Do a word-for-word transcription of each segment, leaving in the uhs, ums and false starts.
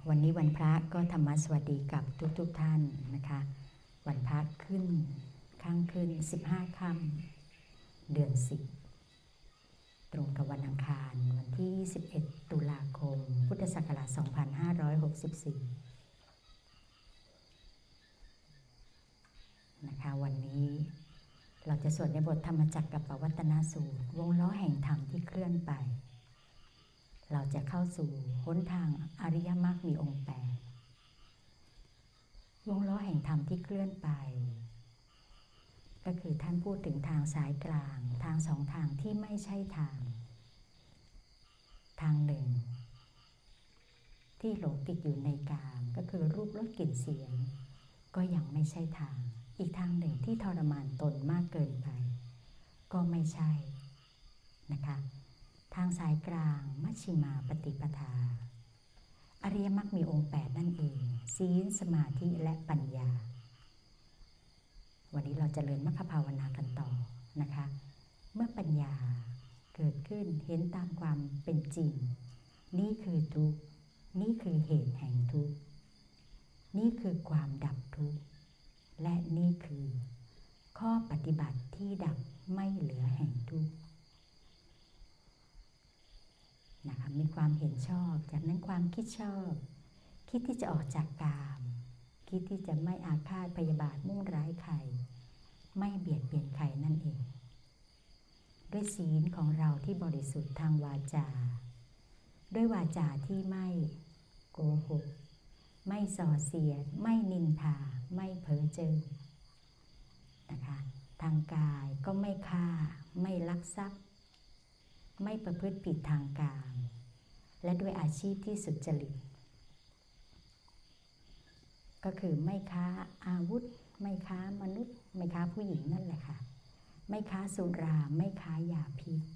วันนี้วันพระก็ธรรมสวัสดีกับทุกๆ ท่านนะคะวันพระขึ้นข้างขึ้นสิบห้าค่ำเดือนสิบตรงกับวันอังคารวันที่ยี่สิบเอ็ดตุลาคมพุทธศักราชสองพันห้าร้อยหกสิบสี่นะคะวันนี้เราจะสวดในบทธรรมจักรกับปวัตตนสูตรวงล้อแห่งธรรมที่เคลื่อนไปเราจะเข้าสู่หนทางอริยมรรคมีองค์แปดวงล้อแห่งธรรมที่เคลื่อนไปก็คือท่านพูดถึงทางสายกลางทางสองทางที่ไม่ใช่ทางทางหนึ่งที่หลงติดอยู่ในกามก็คือรูปรสกลิ่นเสียงก็ยังไม่ใช่ทางอีกทางหนึ่งที่ทรมานตนมากเกินไปก็ไม่ใช่นะคะทางสายกลางมัชฌิมาปฏิปทาอริยมรรคมีองค์แปดนั่นเองศีลสมาธิและปัญญาวันนี้เราจะเจริญมรรคภาวนากันต่อนะคะเมื่อปัญญาเกิดขึ้นเห็นตามความเป็นจริงนี่คือทุกข์นี่คือเหตุแห่งทุกข์นี่คือความดับทุกข์และนี่คือข้อปฏิบัติที่ดับไม่เหลือแห่งทุกข์นะคะมีความเห็นชอบจากนั้นความคิดชอบคิดที่จะออกจากกามคิดที่จะไม่อาฆาตพยาบาทมุ่งร้ายใครไม่เบียดเบียนใครนั่นเองด้วยศีลของเราที่บริสุทธิ์ทางวาจาด้วยวาจาที่ไม่โกหกไม่ส่อเสียดไม่นินทาไม่เพ้อเจ้อนะคะทางกายก็ไม่ฆ่าไม่ลักทรัพย์ไม่ประพฤติผิดทางกามและด้วยอาชีพที่สุจริตก็คือไม่ค้าอาวุธไม่ค้ามนุษย์ไม่ค้าผู้หญิงนั่นแหละค่ะไม่ค้าสุราไม่ค้ายาพิษ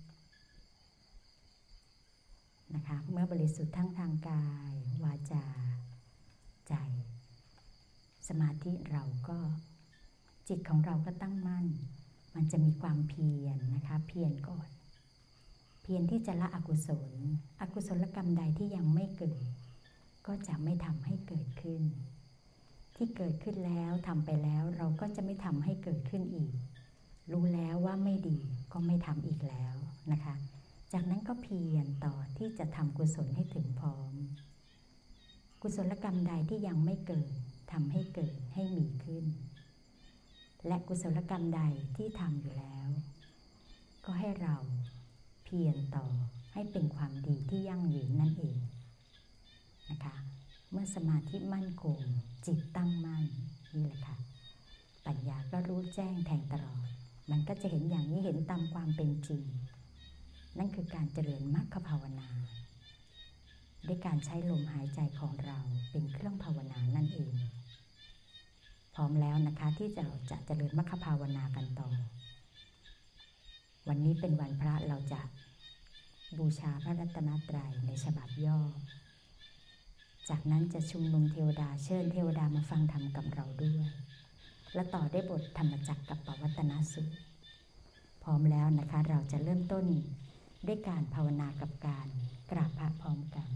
นะคะเมื่อบริสุทธิ์ทั้งทางกายวาจาใจสมาธิเราก็จิตของเราก็ตั้งมั่นมันจะมีความเพียรนะคะเพียรก่อนเพียรที่จะละอกุศลอกุศลกรรมใดที่ยังไม่เกิดก็จะไม่ทำให้เกิดขึ้นที่เกิดขึ้นแล้วทำไปแล้วเราก็จะไม่ทำให้เกิดขึ้นอีกรู้แล้วว่าไม่ดีก็ไม่ทำอีกแล้วนะคะจากนั้นก็เพียรต่อที่จะทำกุศลให้ถึงพร้อมกุศลกรรมใดที่ยังไม่เกิดทำให้เกิดให้มีขึ้นและกุศลกรรมใดที่ทำอยู่แล้วก็ให้เราเพียรต่อให้เป็นความดีที่ยั่งยืนนั่นเองนะคะเมื่อสมาธิมั่นคงจิตตั้งมั่นนี่แหละค่ะปัญญาก็รู้แจ้งแทงตลอดมันก็จะเห็นอย่างนี้เห็นตามความเป็นจริงนั่นคือการเจริญมรรคภาวนาด้วยการใช้ลมหายใจของเราเป็นเครื่องภาวนานั่นเองพร้อมแล้วนะคะที่จะจะเจริญมรรคภาวนากันต่อวันนี้เป็นวันพระเราจะบูชาพระรัตนตรัยในฉบับย่อจากนั้นจะชุมนุมเทวดาเชิญเทวดามาฟังธรรมกับเราด้วยและต่อได้บทธรรมจักรกับปวัตตนสูตรพร้อมแล้วนะคะเราจะเริ่มต้นด้วยการภาวนากับการกราบพระพร้อมกัน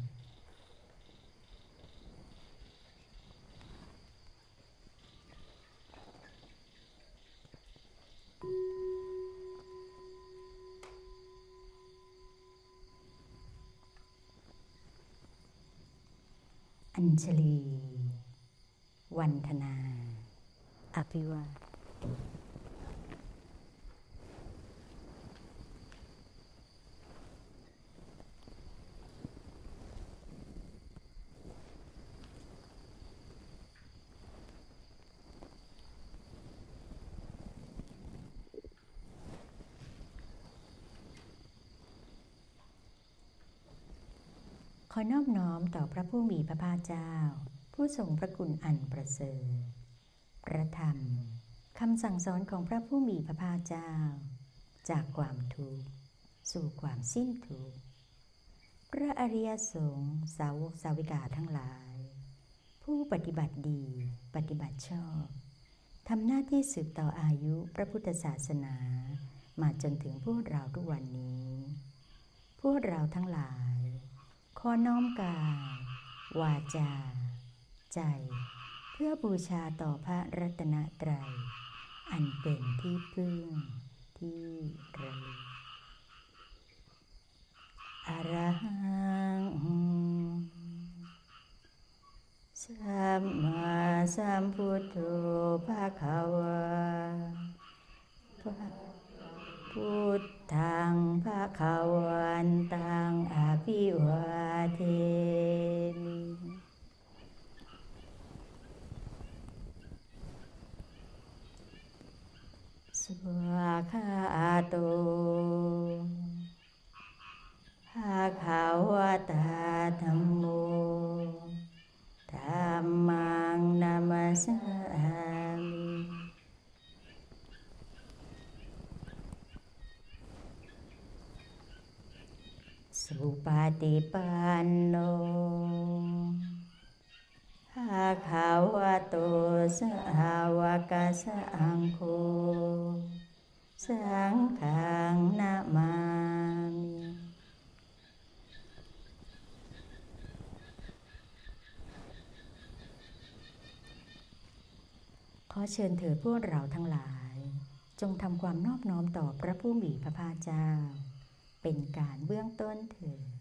อัญชลีวันธนาอภิวาทขอนอบน้อมต่อพระผู้มีพระภาคเจ้าผู้ทรงพระคุณอันประเสริฐพระธรรมคำสั่งสอนของพระผู้มีพระภาคเจ้าจากความทุกข์สู่ความสิ้นทุกข์พระอริยสงฆ์สาวกสาวิกาทั้งหลายผู้ปฏิบัติดีปฏิบัติชอบทำหน้าที่สืบต่ออายุพระพุทธศาสนามาจนถึงพวกเราทุกวันนี้พวกเราทั้งหลายขอน้อมกาวาจาใจเพื่อบูชาต่อพระรัตนตรัยอันเป็นที่พึ่งที่ระลึกอรหังสัมมาสัมพุทโธภควาพุทธังภควันตังอภิวาเทมิสวากขาโตภควตาธัมโมธัมมังนามัสสามิสุปฏิปันโนภควโตสาวกสังโฆสังฆังนะมามิขอเชิญเถิดพวกเราทั้งหลายจงทำความนอบน้อมต่อพระผู้มีพระภาคเจ้าเป็นการเบื้องต้นเถิด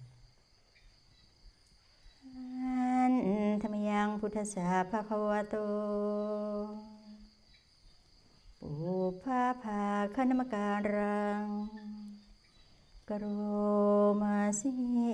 อันธรรมยังพุทธัสสะภะคะวะโตปุพพาภาคณมการังกโรมาสิ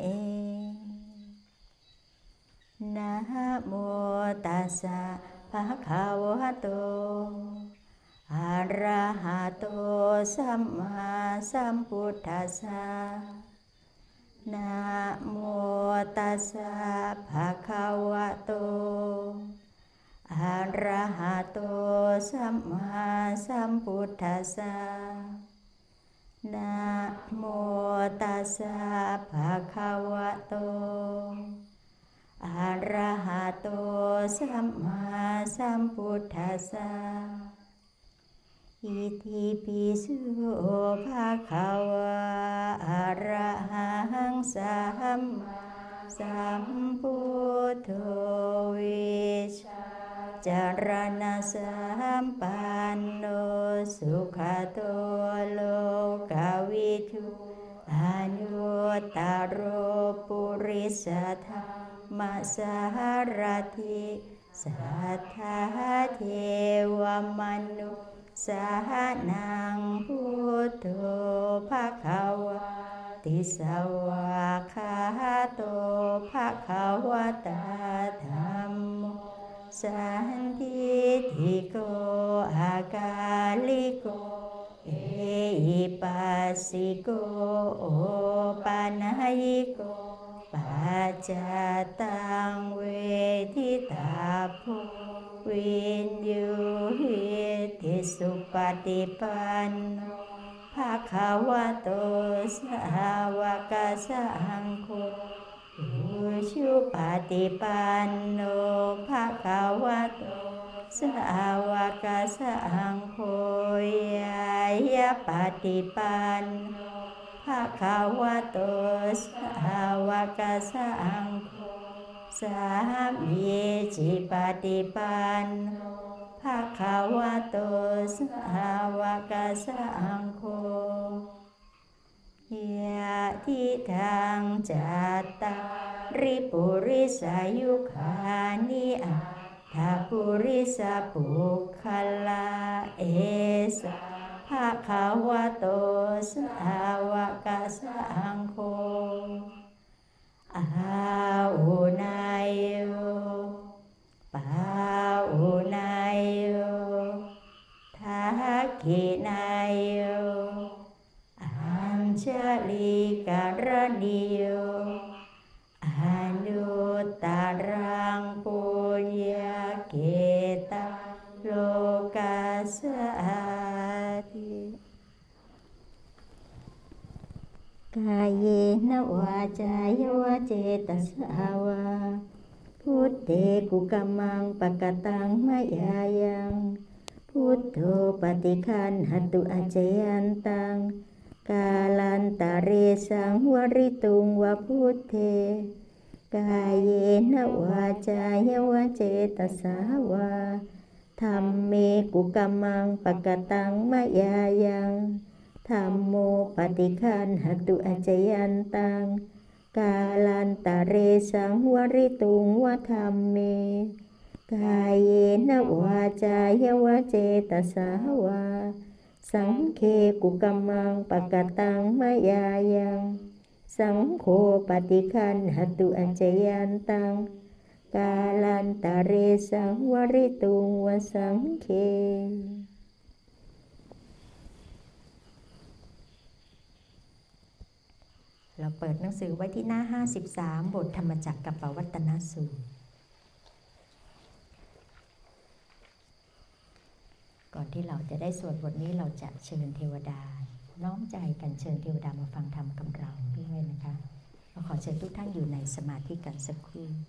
นะโมตัสสะภะคะวะโตอะระหะโตสัมมาสัมพุทธัสสะนะโมตัสสะภะคะวะโตอะระหะโตสัมมาสัมพุทธัสสะนะโมตัสสะภะคะวะโตอะระหะโตสัมมาสัมพุทธัสสะอิติปิโสภะคะวะอะระหังสัมมาสัมพุทโธวิชาจารณะสัมปันโนสุขโตโลกวิทูอนุตตโรปุริสธรรมสารถิสัทธาเทวมนุสหนังพุทโธภควติสวากขาโตภควตาธัมโมสันทิฏฐิโกอากาลิโกเอหิปัสสิโกโอปานายิโกปัจจตังเวทิตาโพวินยูหิติสุปฏิปันโนภะคะวะโตสาวกสังโฆอุชุปฏิปันโนภะคะวะโตสาวกสังโฆยายะปฏิปันโนภะคะวะโตสาวกสังโฆสามีจิปฏิปันโนภะคะวะโตสาวกสังโฆยะทิทังจัตตาริปุริสายุคานิอัตถปุริสปุคคลาเอสะภะคะวะโตสาวกสังโฆอาหุนายโยปาหุนายโยทักขินายโยอัญชลีการณิโยอนุตตรังปุญญเกตังโลกัสสติกายเยนวาจายวะเจตสาวาพุทเตกุกัมมังปะกตังมะยายังพุทโธปฏิคันหตุอจยันตังกาลันตะเรสังวริตุงวะพุทเทกายเยนะวาจายวะเจตสาวาธัมเมกุกัมมังปะกตังมะยายังธัมโมปฏิคันหตุอจยันตังกาลันตะเรสังวริตุงวะธัมเมกายเยนะวาจายวะเจตสาวาสังเคกุกัมมังปะกตังมะยายังสังโฆปฏิคันหตุอจยันตังกาลันตะเรสังวริตุงวสังเคเราเปิดหนังสือไว้ที่หน้าห้าสิบสามบทธรรมจักรกับปวัตตนสูตรก่อนที่เราจะได้สวดบทนี้เราจะเชิญเทวดาน้อมใจกันเชิญเทวดามาฟังธรรมกับเราด้วยนะคะเราขอเชิญทุกท่านอยู่ในสมาธิกันสักครู่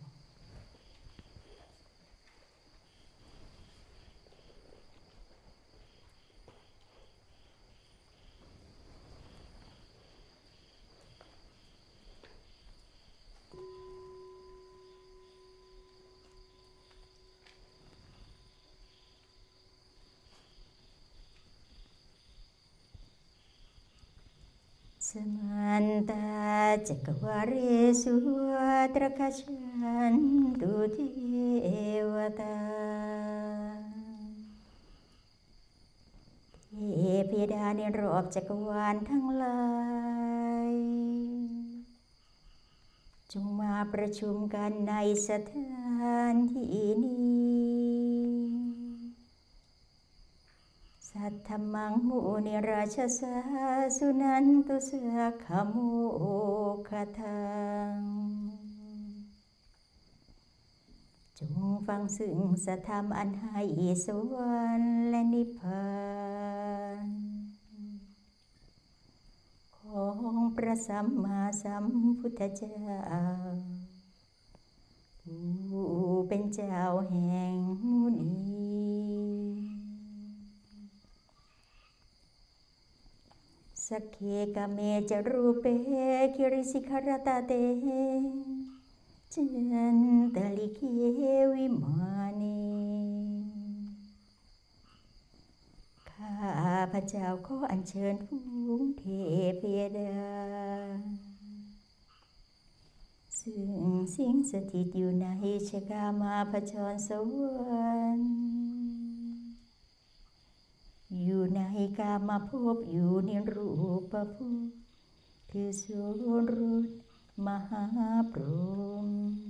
สมันตาจักวาเรสุตรคชันตุเทวตาเทพดาในรอบจักรวาลทั้งหลายจงมาประชุมกันในสถานที่นี้สัทธมังมุนิราชสาสุนันตุสะขโมคทังจงฟังซึ่งสัทธรรมอันให้สวรรค์และนิพพานของพระสัมมาสัมพุทธเจ้าผู้เป็นเจ้าแห่งมุนีสักเคกะเมจรูเปคิริสิขรตาเตจันตลิเควิมานีข้าพระเจ้าขออัญเชิญฝูงเทพดาซึ่งสิงสถิตอยู่ในชกามาพจรสวรรค์อยู่ในกามภพอยู่ในรูปภพคือสุรุตมหาพรหม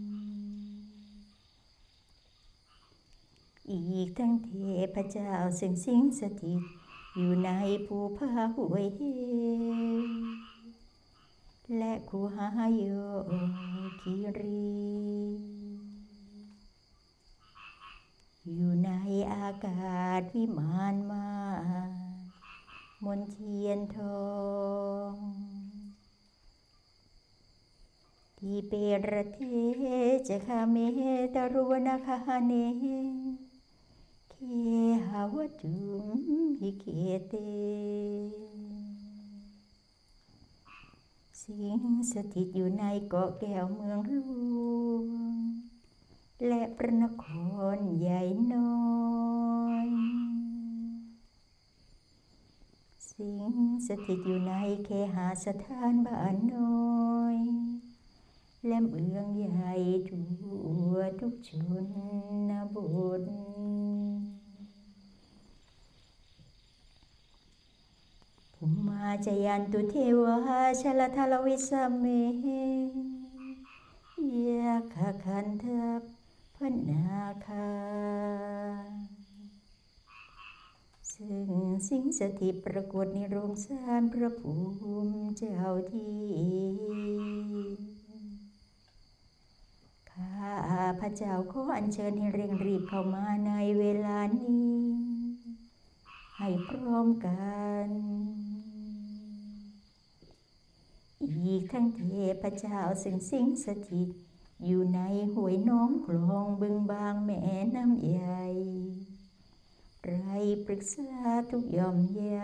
อีกทั้งเทพเจ้าซึ่งสิงสถิตอยู่ในภูผาห้วยเหวและคูหาโยคิรีอยู่ในอากาศวิมานมามนเทียนทองที่เปรเทจะคาเมตรวนาคาเนเคหาวตุมหิเคเตสิงสถิตอยู่ในเกาะแก้วเมืองหลวงและพระนครใหญ่น้อยสิงสถิตอยู่ในเคหสถานบ้านน้อยและเมืองใหญ่ทั่วทุกชนบทภูมาจยันตุเทวาชลทลวิสเมยาคคันทัพพนาคาซึ่งสิงสถิตปรากฏในโรงศาลพระภูมิเจ้าที่ข้าพระเจ้าขออัญเชิญให้เร่งรีบเข้ามาในเวลานี้ให้พร้อมกันอีกทั้งเทพเจ้าซึ่งสิงสถิตอยู่ในห้วยน้องคลองบึงบางแม่น้ำใหญ่ไรปรึกษาทุกย่อมยา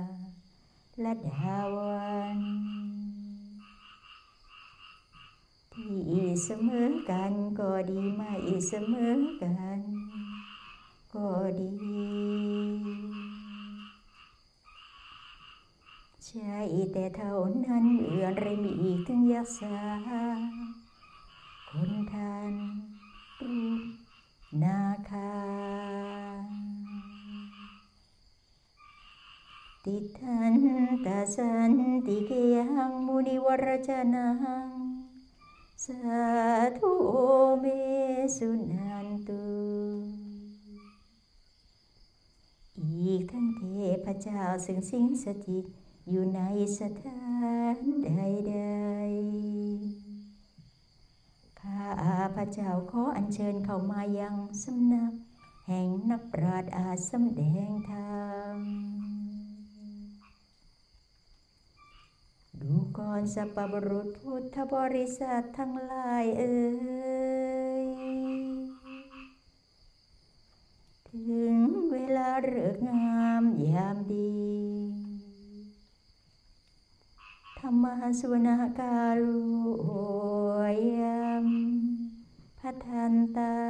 และดาวันเทที่เสมอกันก็ดีไม่เสมอกันก็ดีใช่แต่เท่านั้นเอื่อไรมีอีกถึงยักษาคนทันรูปนาคาติทันตาสันติเกยังมุนิวรจนังสาธุโอเมสุนันตุอีกทั้งเทพเจ้าซึ่งสิงสถิตอยู่ในสถานใดๆข้าพระเจ้าขออัญเชิญเข้ามายังสำนักแห่งนักปราชญ์อาจสำแดงธรรมดูก่อนสัพพบุรุษพุทธบริษัททั้งหลายเอ่ยถึงเวลาฤกษ์งามยามดีธรรมสุวรรณกาลุยมพัทันตา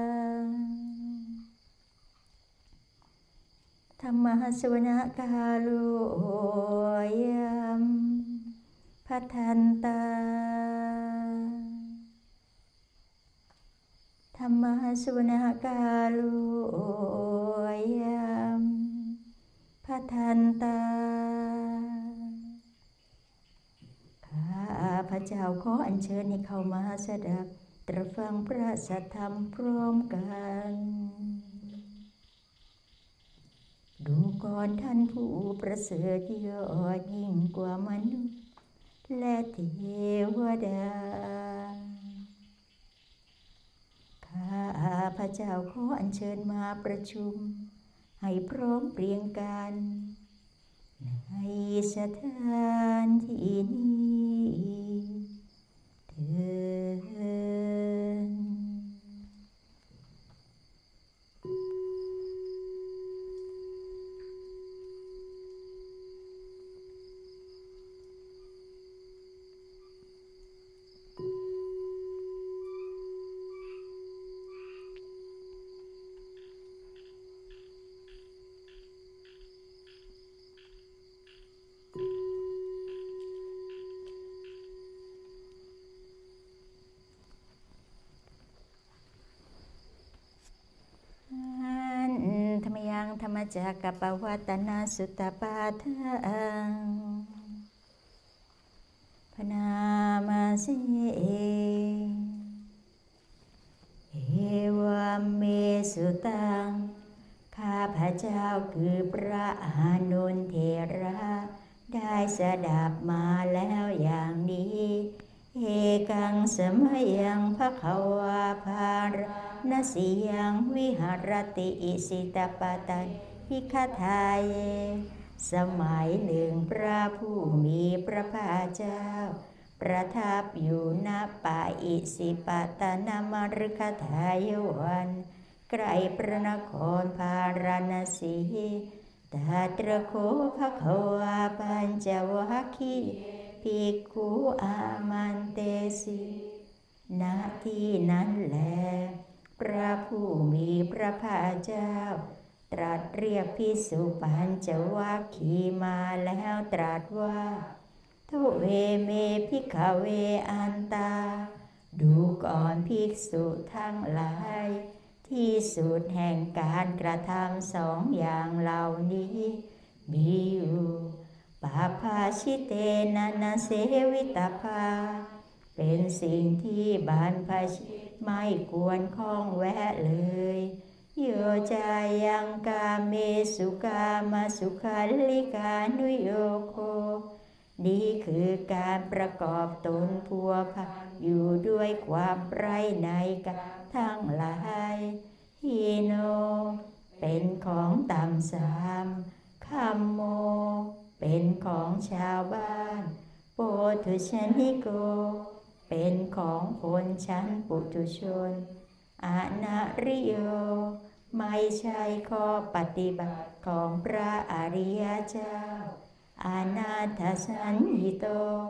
ธรรมสุวรรณกาลุยมพัทันตาธรรมสุวรรณกาลุยมพัทันตาข้าพระเจ้าขออัญเชิญให้เข้ามาสดับตรับฟังพระสัทธรรมพร้อมกันดูก่อนท่านผู้ประเสริฐยอดยิ่งกว่ามนุษย์และเทวดาข้าพระเจ้าขออัญเชิญมาประชุมให้พร้อมเพรียงกันในสถานที่นี้เถิดธรรมจักรปวัตตนาสุตตปาทังพนามาสิเอวเมสุตังข้าพระเจ้าคือพระอานนท์เถระได้สดับมาแล้วอย่างนี้เอกังสมัยยังภควาภารนสิยังวิหารติอิสิตปตันพิคทายเยสมัยหนึ่งพระผู้มีพระภาคเจ้าประทับอยู่ณป่าอิสิปตนมฤคทายวันใกล้พระนครพาราณสีตตระโคภควาปัญจวัคคีภิกขุอามันเตสิณที่นั้นแลพระผู้มีพระภาคเจ้าตรัสเรียกภิกษุปัญจวัคคีย์มาแล้วตรัสว่าทุเวเมภิกขเวอันตาดูก่อนภิกษุทั้งหลายที่สุดแห่งการกระทำสองอย่างเหล่านี้มีอยู่ปาภาชิเตนะนะเสวิตาภาเป็นสิ่งที่บรรพชิตไม่ควรข้องแวะเลยโยจายังกาเมสุกามาสุขาลิกานุโยโคนี่คือการประกอบตนพัวพันอยู่ด้วยความไร้ในกามทั้งหลายฮิโนเป็นของต่ำสามคัมโมเป็นของชาวบ้านโปทุชนิโกเป็นของคนชั้นปุถุชนอนาริโยไม่ใช่ข้อปฏิบัติของพระอริยเจ้าอนาถสัญญิโต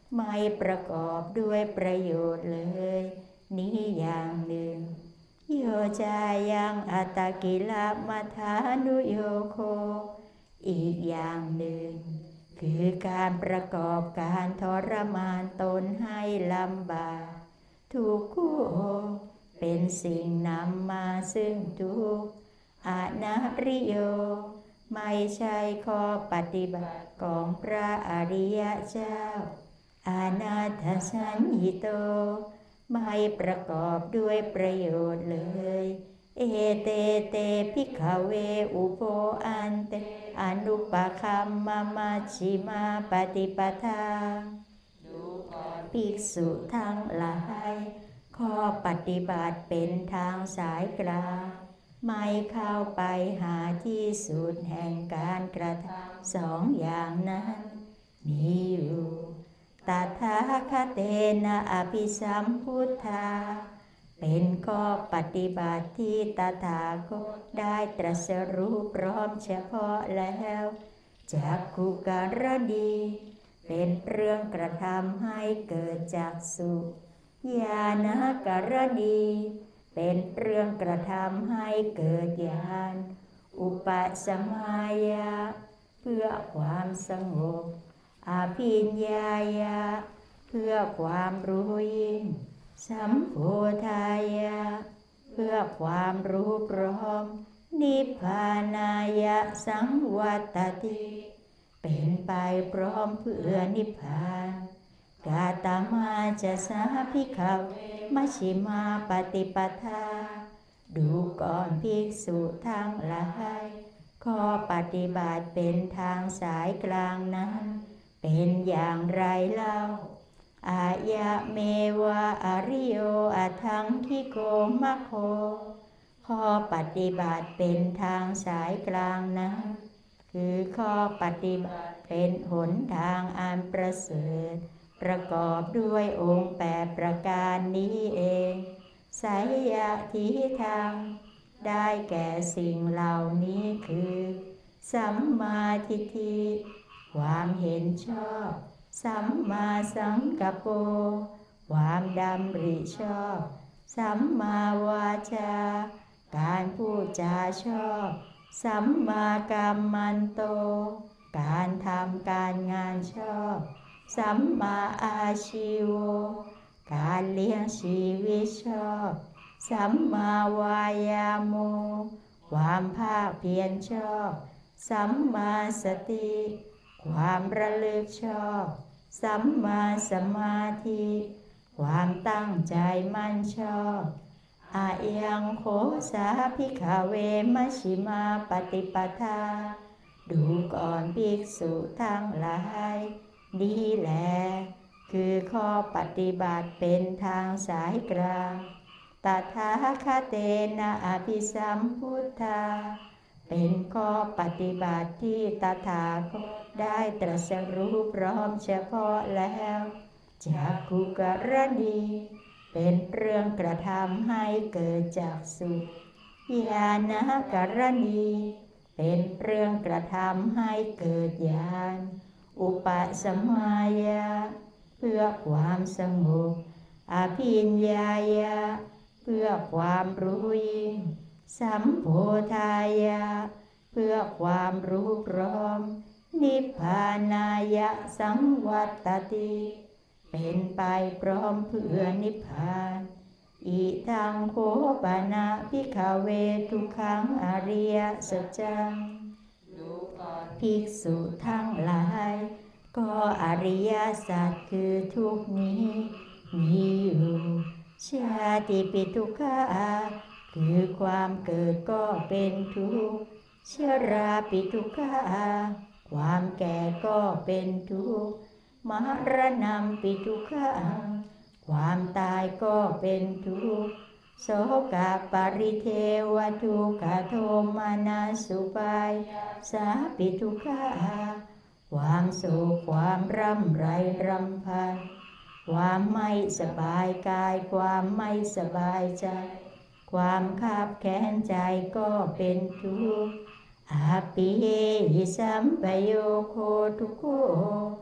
ไม่ประกอบด้วยประโยชน์เลยนี้อย่างหนึ่งโยจายังอัตตกิลมัฏฐานุโยโคอีกอย่างหนึ่งคือการประกอบการทรมานตนให้ลำบากทุกข์เป็นสิ่งนำมาซึ่งทุกข์อนัตริโยไม่ใช่ข้อปฏิบัติของพระอริยเจ้าอนัตถสัญญิโตไม่ประกอบด้วยประโยชน์เลยเอเตเตภิกขเวอุโภอันเตอนุปคัมมะมัชฌิมาปฏิปทาภิกษุทั้งหลายข้อปฏิบัติเป็นทางสายกลางไม่เข้าไปหาที่สุดแห่งการกระทำสองอย่างนั้นมีอยู่ตถาคเตนะอภิสัมพุทธาเป็นข้อปฏิบัติที่ตถาคตได้ตรัสรู้พร้อมเฉพาะแล้วจักขุการณีเป็นเรื่องกระทำให้เกิดจักษุญาณการณีเป็นเรื่องกระทำให้เกิดญาณอุปสัมมายะเพื่อความสงบอภิญญายะเพื่อความรู้ยิ่งสัมโพธายะเพื่อความรู้พร้อมนิพพานายะสังวัตติเป็นไปพร้อมเพื่อนิพพานกาตมาจะสาภิกขเวมัชฌิมาปฏิปทาดูก่อนภิกษุทั้งหลายข้อปฏิบัติเป็นทางสายกลางนั้นเป็นอย่างไรเล่าอายะเมวะอริโยอัตถังคิโกมัคโคข้อปฏิบัติเป็นทางสายกลางนั้นคือข้อปฏิบัติเป็นหนทางอันประเสริฐประกอบด้วยองค์แปดประการนี้เองไสยทิฏฐังได้แก่สิ่งเหล่านี้คือสัมมาทิฏฐิความเห็นชอบสัมมาสังกัปโปความดำริชอบสัมมาวาจาการพูดจาชอบสัมมากัมมันโตการทำการงานชอบสัมมาอาชีวการเลี้ยงชีวิตชอบสัมมาวายาโมความภาคเพียรชอบสัมมาสติความระลึกชอบสัมมาสมาธิความตั้งใจมั่นชอบอายังโคสาภิกขเวมัชฌิมาปฏิปทาดูก่อนภิกษุทั้งหลายนี้แลคือข้อปฏิบัติเป็นทางสายกลางตถาคเตนะอภิสัมพุทธาเป็นข้อปฏิบัติที่ตถาคตได้ตรัสรู้พร้อมเฉพาะแล้วจักขุการณีเป็นเรื่องกระทำให้เกิดจักษุญาณการณีเป็นเรื่องกระทำให้เกิดญาณอุปสัมมายะเพื่อความสงบอภิญญายะเพื่อความรู้ยิ่งสัมโพธายะเพื่อความรู้พร้อมนิพพานายะสังวัตติเป็นไปพร้อมเพื่อนิพพานอิทังโคปานะภิกขเวทุกขังอริยสัจจังภิกษุทั้งหลายก็อริยสัจคือทุกนี้มีอยู่ชาติปิทุกขาคือความเกิดก็เป็นทุกข์ชราปิทุกขาความแก่ก็เป็นทุกข์มรณะปิทุกขาความตายก็เป็นทุกข์โสกปริเทวทุกขโทมานาสุปายสาปิทุกขาความโศกความร่ำไรรำพันความไม่สบายกายความไม่สบายใจความคับแค้นใจก็เป็นทุกข์อาปิหิสัมปโยโคทุกโข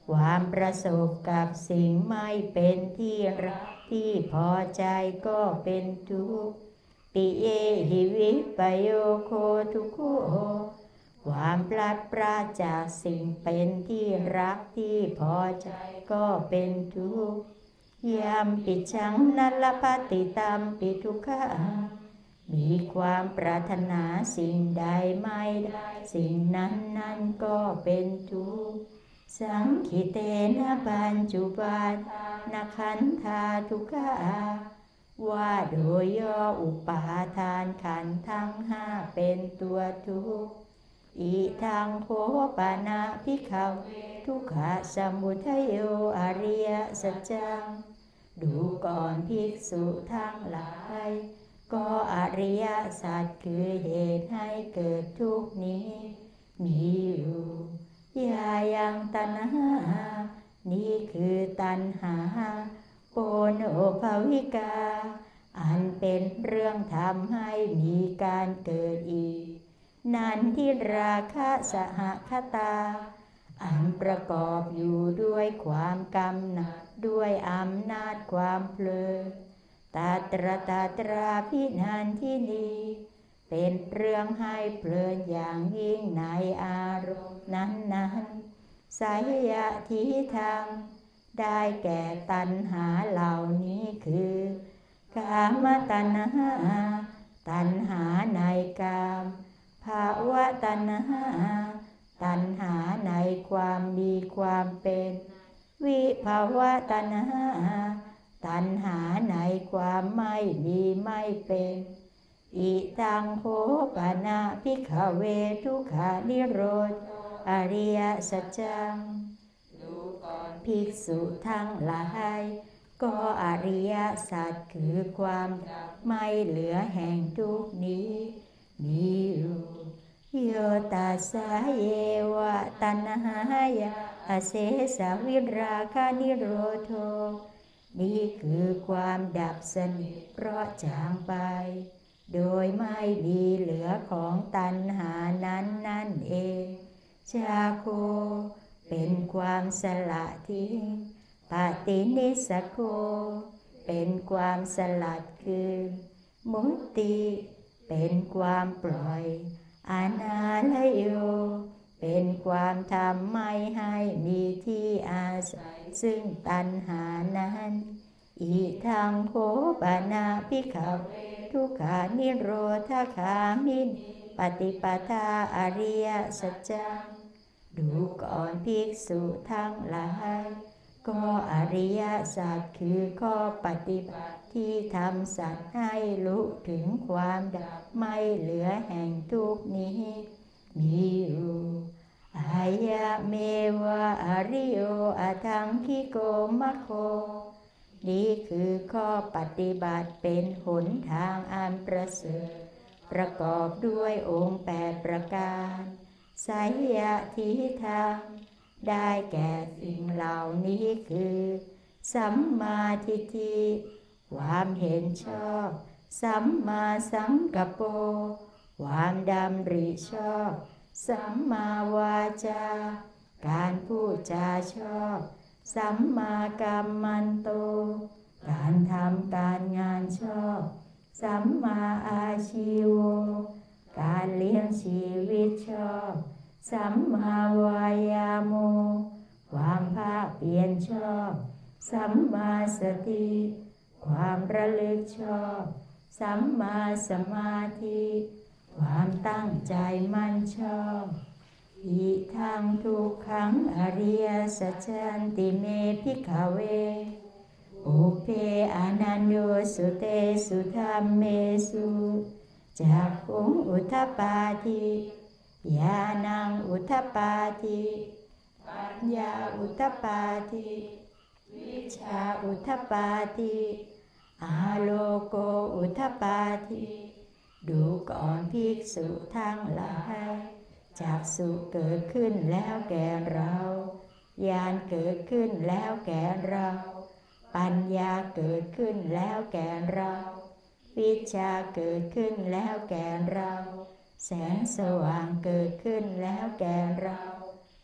ความประสบกับสิ่งไม่เป็นที่รักที่พอใจก็เป็นทุกข์ปิเยหิวิปโยโคทุกโขความพลัดพรากจากสิ่งเป็นที่รักที่พอใจก็เป็นทุกข์ยามปิชังนัลภติตามปิทุกขังมีความปรารถนาสิ่งใดไม่ได้สิ่งนั้นนั้นก็เป็นทุกข์สังขิเตนะปัญจุปาทานขันธาทุกขาว่าโดยย่ออุปาทานขันธ์ทั้งห้าเป็นตัวทุกข์อิทังโคปานะภิกขเวทุกขสมุทัยโยอริยสัจจังดูก่อนภิกษุทั้งหลายก็อริยสัจคือเหตุให้เกิดทุกข์นี้มีอยู่ยายังตัณหานี่คือตัณหาโปโนภวิกาอันเป็นเรื่องทำให้มีการเกิดอีกนันทิราคะสหคตาอันประกอบอยู่ด้วยความกำหนัดด้วยอำนาจความเพลินตาตระตาตราพินันทินีเป็นเรื่องให้เพลินอย่างยิ่งในอารมณ์นั้นๆสายะทิทางได้แก่ตัณหาเหล่านี้คือกามตัณหาตัณหาในกามภาวะตัณหาตัณหาในความมีความเป็นวิภาวะตัณหาตัณหาในความไม่มีไม่เป็นอิตังโคปานะภิกขเวทุกขานิโรธอริยสัจจังดูก่อนภิกษุทั้งหลายก็อริยสัจคือความดับไม่เหลือแห่งทุกข์นี้มีอยู่โยตัสสะเยวะตัณหายะอเสสะวิราคะนิโรธโธนี่คือความดับสนิทเพราะจางไปโดยไม่มีเหลือของตัณหานั้นนั่นเองชาโคเป็นความสละทิ้งปฏินิสสโคเป็นความสลัดคือมุตติเป็นความปล่อยอนาลโยเป็นความทำไม่ให้มีที่อาศัยซึ่งตัณหานั้นอิทังโคปานะภิกขเวทุกขานิโรธคามิปฏิปทาอริยสัจจังดูก่อนภิกษุทั้งหลายก็อริยสัจคือข้อปฏิบัติที่ทำสัตว์ให้รู้ถึงความดับไม่เหลือแห่งทุกข์นี้มีอยู่อายะเมวะอริโยอะทังคิโกมะโคนี่คือข้อปฏิบัติเป็นหนทางอันประเสริฐประกอบด้วยองค์แปดประการไสยทิทางได้แก่สิ่งเหล่านี้คือสัมมาทิฏฐิความเห็นชอบสัมมาสังกัปโปความดำริชอบสัมมาวาจาการพูดจาชอบสัมมากัมมันโตการทำการงานชอบสัมมาอาชีวการเลี้ยงชีวิตชอบสัมมาวายาโมความภาคเพียรชอบสัมมาสติความระลึกชอบสัมมาสมาธิความตั้งใจมั่นชอบอิทังทุกขังอริยสัจจันติเมภิกขเวอุเพอนันโยสุเตสุธัมเมสุจักขุงอุทธปาทิญาณังอุทธปาทิปัญญาอุทธปาทิวิชชาอุทธปาทิอาโลโกอุทธปาทิดูก่อนภิกษุทั้งหลายจักษุเกิดขึ้นแล้วแก่เราญาณเกิดขึ้นแล้วแก่เราปัญญาเกิดขึ้นแล้วแก่เราวิชชาเกิดขึ้นแล้วแก่เราแสงสว่างเกิดขึ้นแล้วแก่เรา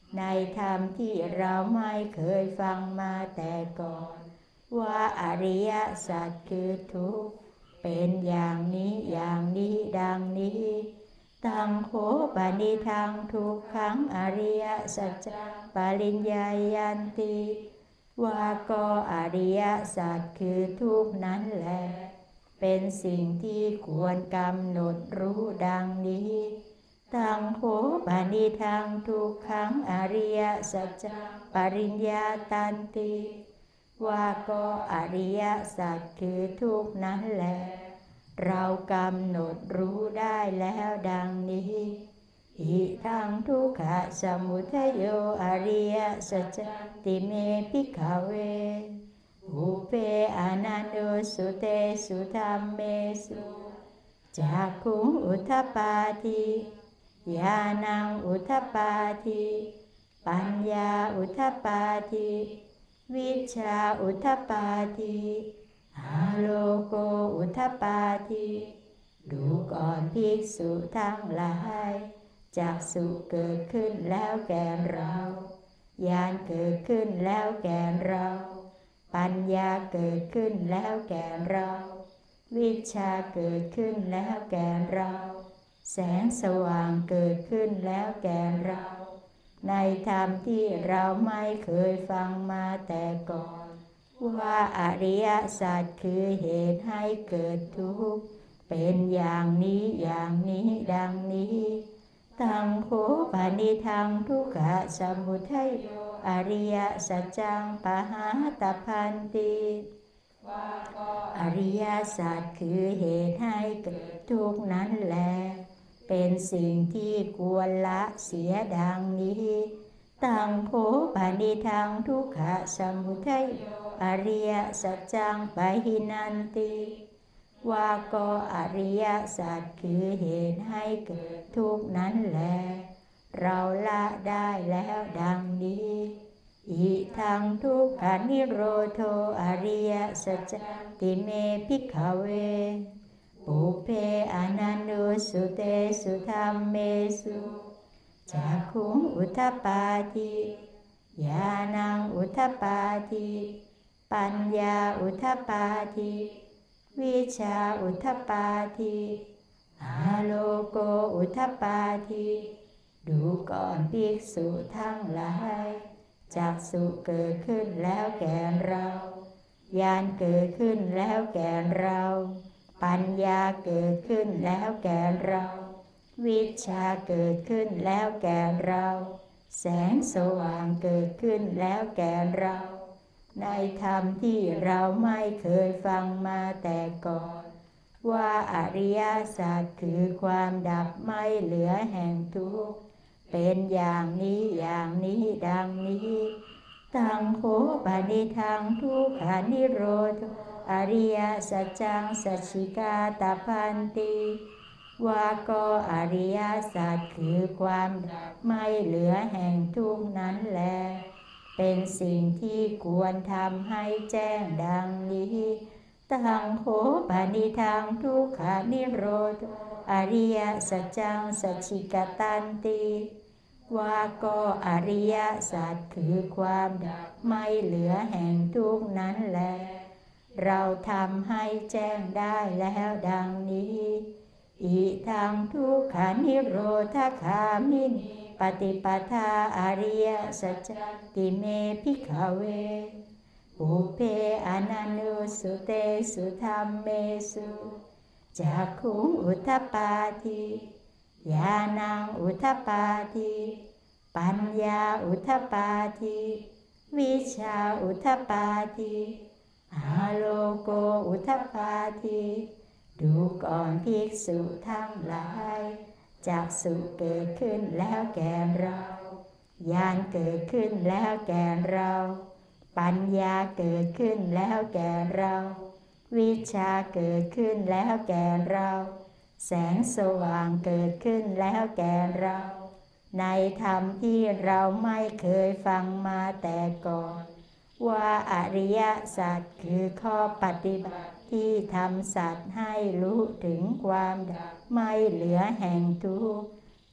ในธรรมที่เราไม่เคยฟังมาแต่ก่อนว่าอริยสัจคือทุกข์เป็นอย่างนี้อย่างนี้ดังนี้ตังโขปนิทังทุกขังอริยสัจจังปริญญายันติว่าก็อริยสัจคือทุกข์นั้นแหละเป็นสิ่งที่ควรกำหนดรู้ดังนี้ตังโขปนิทังทุกขังอริยสัจจังปริญญาตันติว่าก็อริยสัจคือทุกข์นั้นแหละเรากำหนดรู้ได้แล้วดังนี้อิทังทุกขสมุทัยโยอริยสัจติเมภิกขเวอุเปอนันโนสุเตสุธัมเมสุจักขุงอุทธัปปาทิญาณังอุทธัปปาทิปัญญาอุทธัปปาทิวิชชาอุทธัปปาทิอาโลโกอุทธัปปาทิดูก่อนภิกษุทั้งหลายจักษุเกิดขึ้นแล้วแก่เราญาณเกิดขึ้นแล้วแก่เราปัญญาเกิดขึ้นแล้วแก่เราวิชชาเกิดขึ้นแล้วแก่เราแสงสว่างเกิดขึ้นแล้วแก่เราในธรรมที่เราไม่เคยฟังมาแต่ก่อนว่าอริยสัจคือเหตุให้เกิดทุกข์เป็นอย่างนี้อย่างนี้ดังนี้ตังโขปนิทังทุกขสมุทัยโยอริยสัจจังปหาตพันติอริยสัจคือเหตุให้เกิดทุกข์นั้นแลเป็นสิ่งที่ควรละเสียดังนี้ตังโขปนิทังทุกขสมุทัยโยอริยสัจจังปหินันติว่าก็อริยสัจคือเหตุให้เกิดทุกข์นั้นแลเราละได้แล้วดังนี้อิทังทุกขานิโรโธอริยสัจติเมภิกขเวปุเพอนันโนสุเตสุธัมเมสุจักขุงอุทธัปปาทิญาณังอุทธัปปาทิปัญญาอุทธัปปาทิวิชชาอุทธัปปาทิอาโลโกอุทธัปปาทิดูก่อนภิกษุทั้งหลายจักษุเกิดขึ้นแล้วแก่เราญาณเกิดขึ้นแล้วแก่เราปัญญาเกิดขึ้นแล้วแก่เราวิชชาเกิดขึ้นแล้วแก่เราแสงสว่างเกิดขึ้นแล้วแก่เราในธรรมที่เราไม่เคยฟังมาแต่ก่อนว่าอริยสัจคือความดับไม่เหลือแห่งทุกข์เป็นอย่างนี้อย่างนี้ดังนี้ตังโขปนิทังทุกขานิโรธอริยสัจจังสัจฉิกาตพันติว่าก็อริยสัจคือความดับไม่เหลือแห่งทุกข์นั้นแลเป็นสิ่งที่ควรทำให้แจ้งดังนี้ตังโขปนิทังทุกขานิโรธอริยสัจจังสัจฉิกตันติว่าก็อริยสัจคือความดับไม่เหลือแห่งทุกข์นั้นแลเราทำให้แจ้งได้แล้วดังนี้อิทังทุกขานิโรธคามินีปฏิปทาอริยสัจติเมภิกขเวปุเพอนันโนสุเตสุธัมเมสุจักขุงอุทธัปปาทิญาณังอุทธัปปาทิปัญญาอุทธัปปาทิวิชชาอุทธัปปาทิอาโลโกอุทธัปปาทิดูก่อนภิกษุทั้งหลายจักษุเกิดขึ้นแล้วแก่เราญาณเกิดขึ้นแล้วแก่เราปัญญาเกิดขึ้นแล้วแก่เราวิชชาเกิดขึ้นแล้วแก่เราแสงสว่างเกิดขึ้นแล้วแก่เราในธรรมที่เราไม่เคยฟังมาแต่ก่อนว่าอริยสัจคือข้อปฏิบัติที่ทำสัตว์ให้รู้ถึงความดับไม่เหลือแห่งทุกข์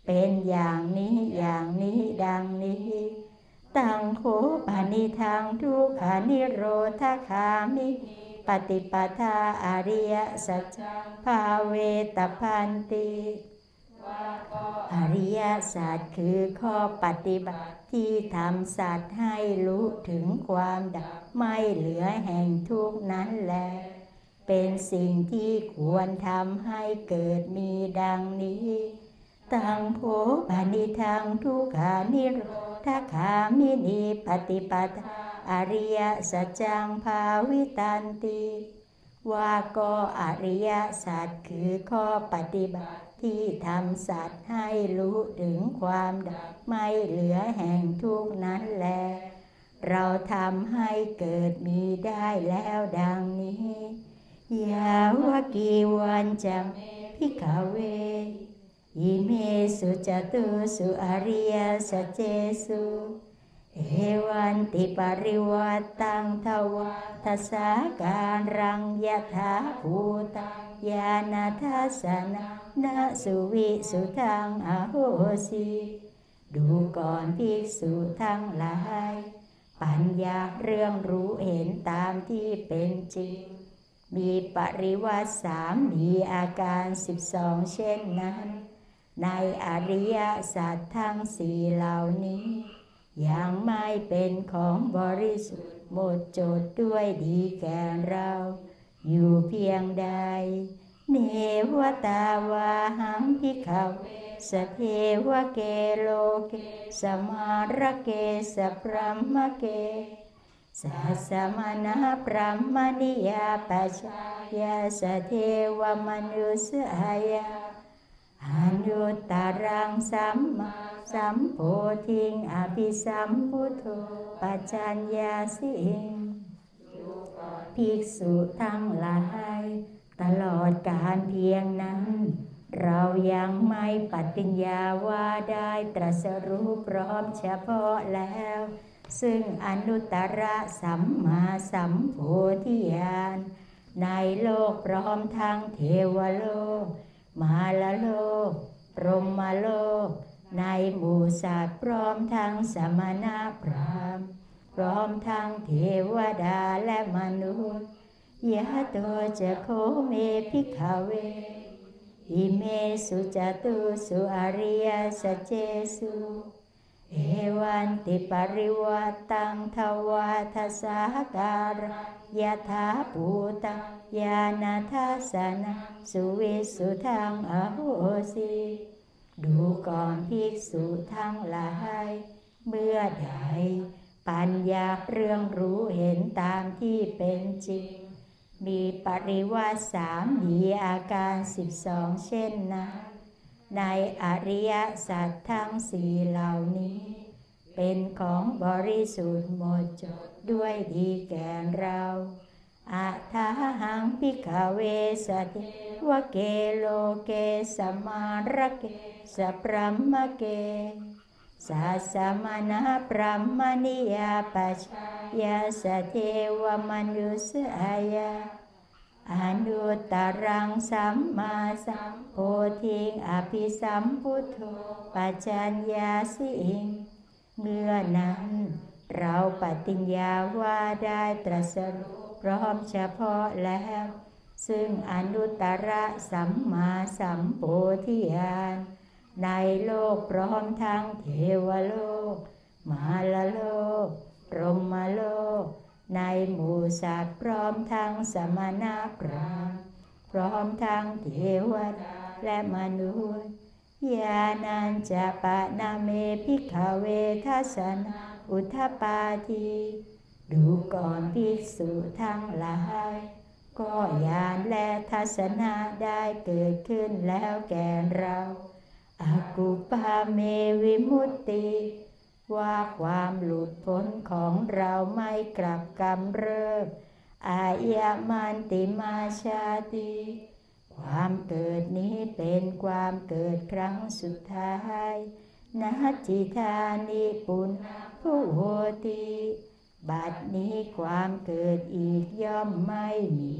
เป็นอย่างนี้อย่างนี้ดังนี้ตังโขปานิทังทุกขานิโรธคามิปฏิปทาอริยสัจภาเวตพันติอริยสัจคือข้อปฏิบัติที่ทำสัตว์ให้รู้ถึงความดับไม่เหลือแห่งทุกข์นั้นแลเป็นสิ่งที่ควรทำให้เกิดมีดังนี้ตังโภปนิทังทุกขานิโรธคามินีปฏิปทาอริยสัจจังภาวิตันติว่าก็อริยสัจคือข้อปฏิบัติที่ทำสัตว์ให้รู้ถึงความดับไม่เหลือแห่งทุกข์นั้นแลเราทำให้เกิดมีได้แล้วดังนี้ยาวกีวันจังภิกขเวอิเมสุจตุสุอริยสัจเจสุเอวันติปริวัตตังทวัฏสาการังยถาภูตังญาณทัสสนะนะสุวิสุทังอโหสิดูก่อนภิกษุทั้งหลายปัญญาเรื่องรู้เห็นตามที่เป็นจริงมีปริวัติสามมีอาการสิบสองเช่นนั้นในอริยสัจทั้งสี่เหล่านี้ยังไม่เป็นของบริสุทธิ์หมดจดด้วยดีแก่เราอยู่เพียงใดเนวตาวาหังภิกขเวสเทวเกโลเกสมาระเกสพรหมเกสัสมณะพรหมนิยาปัจจายาสเทวมนุสายาอนุตตรังสัมมาสัมโพธิงอภิสัมพุทโธปัจจัญญาสิงภิกษุทั้งหลายตลอดกาลเพียงนั้นเรายังไม่ปฏิญญาว่าได้ตรัสรู้พร้อมเฉพาะแล้วซึ่งอนุตตรสัมมาสัมโพธิญาณในโลกพร้อมทั้งเทวโลกมารโลกพรหมโลกในหมู่สัตว์พร้อมทั้งสมณพราหมณ์พร้อมทั้งเทวดาและมนุษย์ยะโตจะโคเมภิกขเวอิเมสุจตุสุอริยสัจเจสุเอวันติปริวัตตังทวัฏสาการยถาภูตังญาณทัสสนะสุวิสุทังอโหสิดูก่อนภิกษุทั้งหลายเมื่อใดปัญญาเรื่องรู้เห็นตามที่เป็นจริงมีปริวัติสามมีอาการสิบสองเช่นนั้นในอริยสัจทั้งสี่เหล่านี้เป็นของบริสุทธิ์หมดจดด้วยดีแก่เราอะทาหังภิกขเวสเทวเกโลเกสมาระเกสพรหมเกสัสมณะพรหมนิยาปัจจายาสเทวมนุสายาอนุตตรังสัมมาสัมโพธิงอภิสัมพุทโธปัจจัญญาสิงเมื่อนั้นเราปฏิญญาว่าได้ตรัสรู้พร้อมเฉพาะแล้วซึ่งอนุตตรสัมมาสัมโพธิญาณในโลกพร้อมทั้งเทวโลกมารโลกพรหมโลกในหมู่สัตว์พร้อมทั้งสมณพราหมณ์พร้อมทั้งเทวดาและมนุษย์ญาณัญจะปะนาเมภิกขเวทัสสนะอุทธปาทีดูก่อนภิกษุทั้งหลายก็ญาณและทัศนะได้เกิดขึ้นแล้วแก่เราอากุปาเมวิมุตติว่าความหลุดพ้นของเราไม่กลับกำเริบอายามันติมาชาติความเกิดนี้เป็นความเกิดครั้งสุดท้ายนัจจิธานิปุณผู้โหติบัดนี้ความเกิดอีกย่อมไม่มี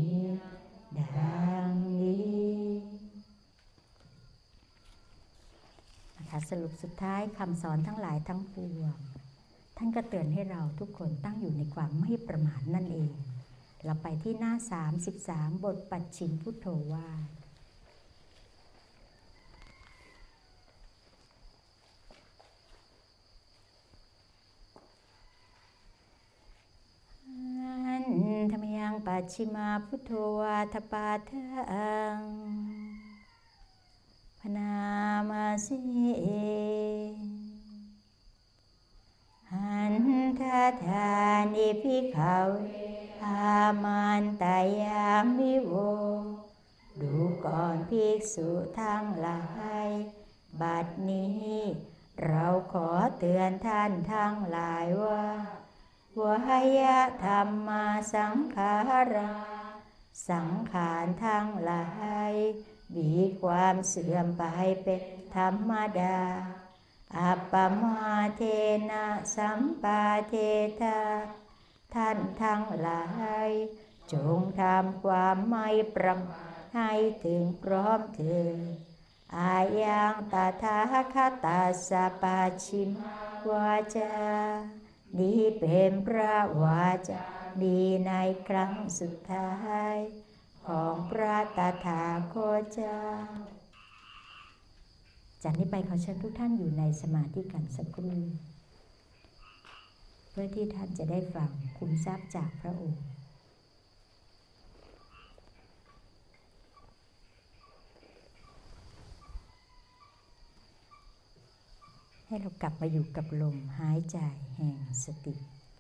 ดังนี้นะคะค่ะสรุปสุดท้ายคำสอนทั้งหลายทั้งปวงท่านก็เตือนให้เราทุกคนตั้งอยู่ในความไม่ประมาทนั่นเองเราไปที่หน้าสามสิบสามบทปัจฉิมพุทโธวาทธรรมยังปัจฉิมาพุทโธวาทปาทังพนามาสิหันทัทานิภิกขเวอามันตายามิโวดูก่อนภิกษุทั้งหลายบัดนี้เราขอเตือนท่านทั้งหลายว่าวายะธรรมาสังขาราสังขารทั้งหลายมีความเสื่อมไปเป็นธรรมดาอัปปมาเทนะสัมปาเทธาท่านทั้งหลายจงทำความไม่ประมาทให้ถึงพร้อมเถิดอายังตถาคตาสสะปัจฉิมวาจานี้เป็นพระวาจาดีในครั้งสุดท้ายของพระตถาคตเจ้าจากนี้ไปขอเชิญทุกท่านอยู่ในสมาธิกันสักครู่เพื่อที่ท่านจะได้ฟังคุ้มทรัพย์จากพระองค์ให้เรากลับมาอยู่กับลมหายใจแห่งสติ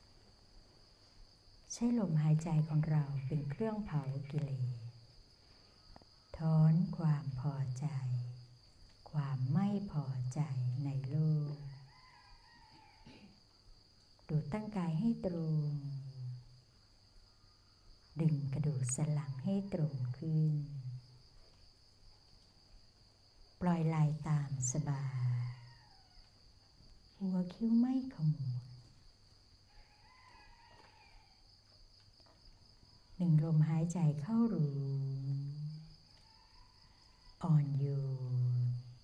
ใช้ลมหายใจของเราเป็นเครื่องเผากิเลสถอนความพอใจความไม่พอใจในโลกดูตั้งกายให้ตรงดึงกระดูกสันหลังให้ตรงขึ้นปล่อยไหล่ตามสบายหัวคิ้วไม่ขมวดหนึ่งลมหายใจเข้ารู้อ่อนโยน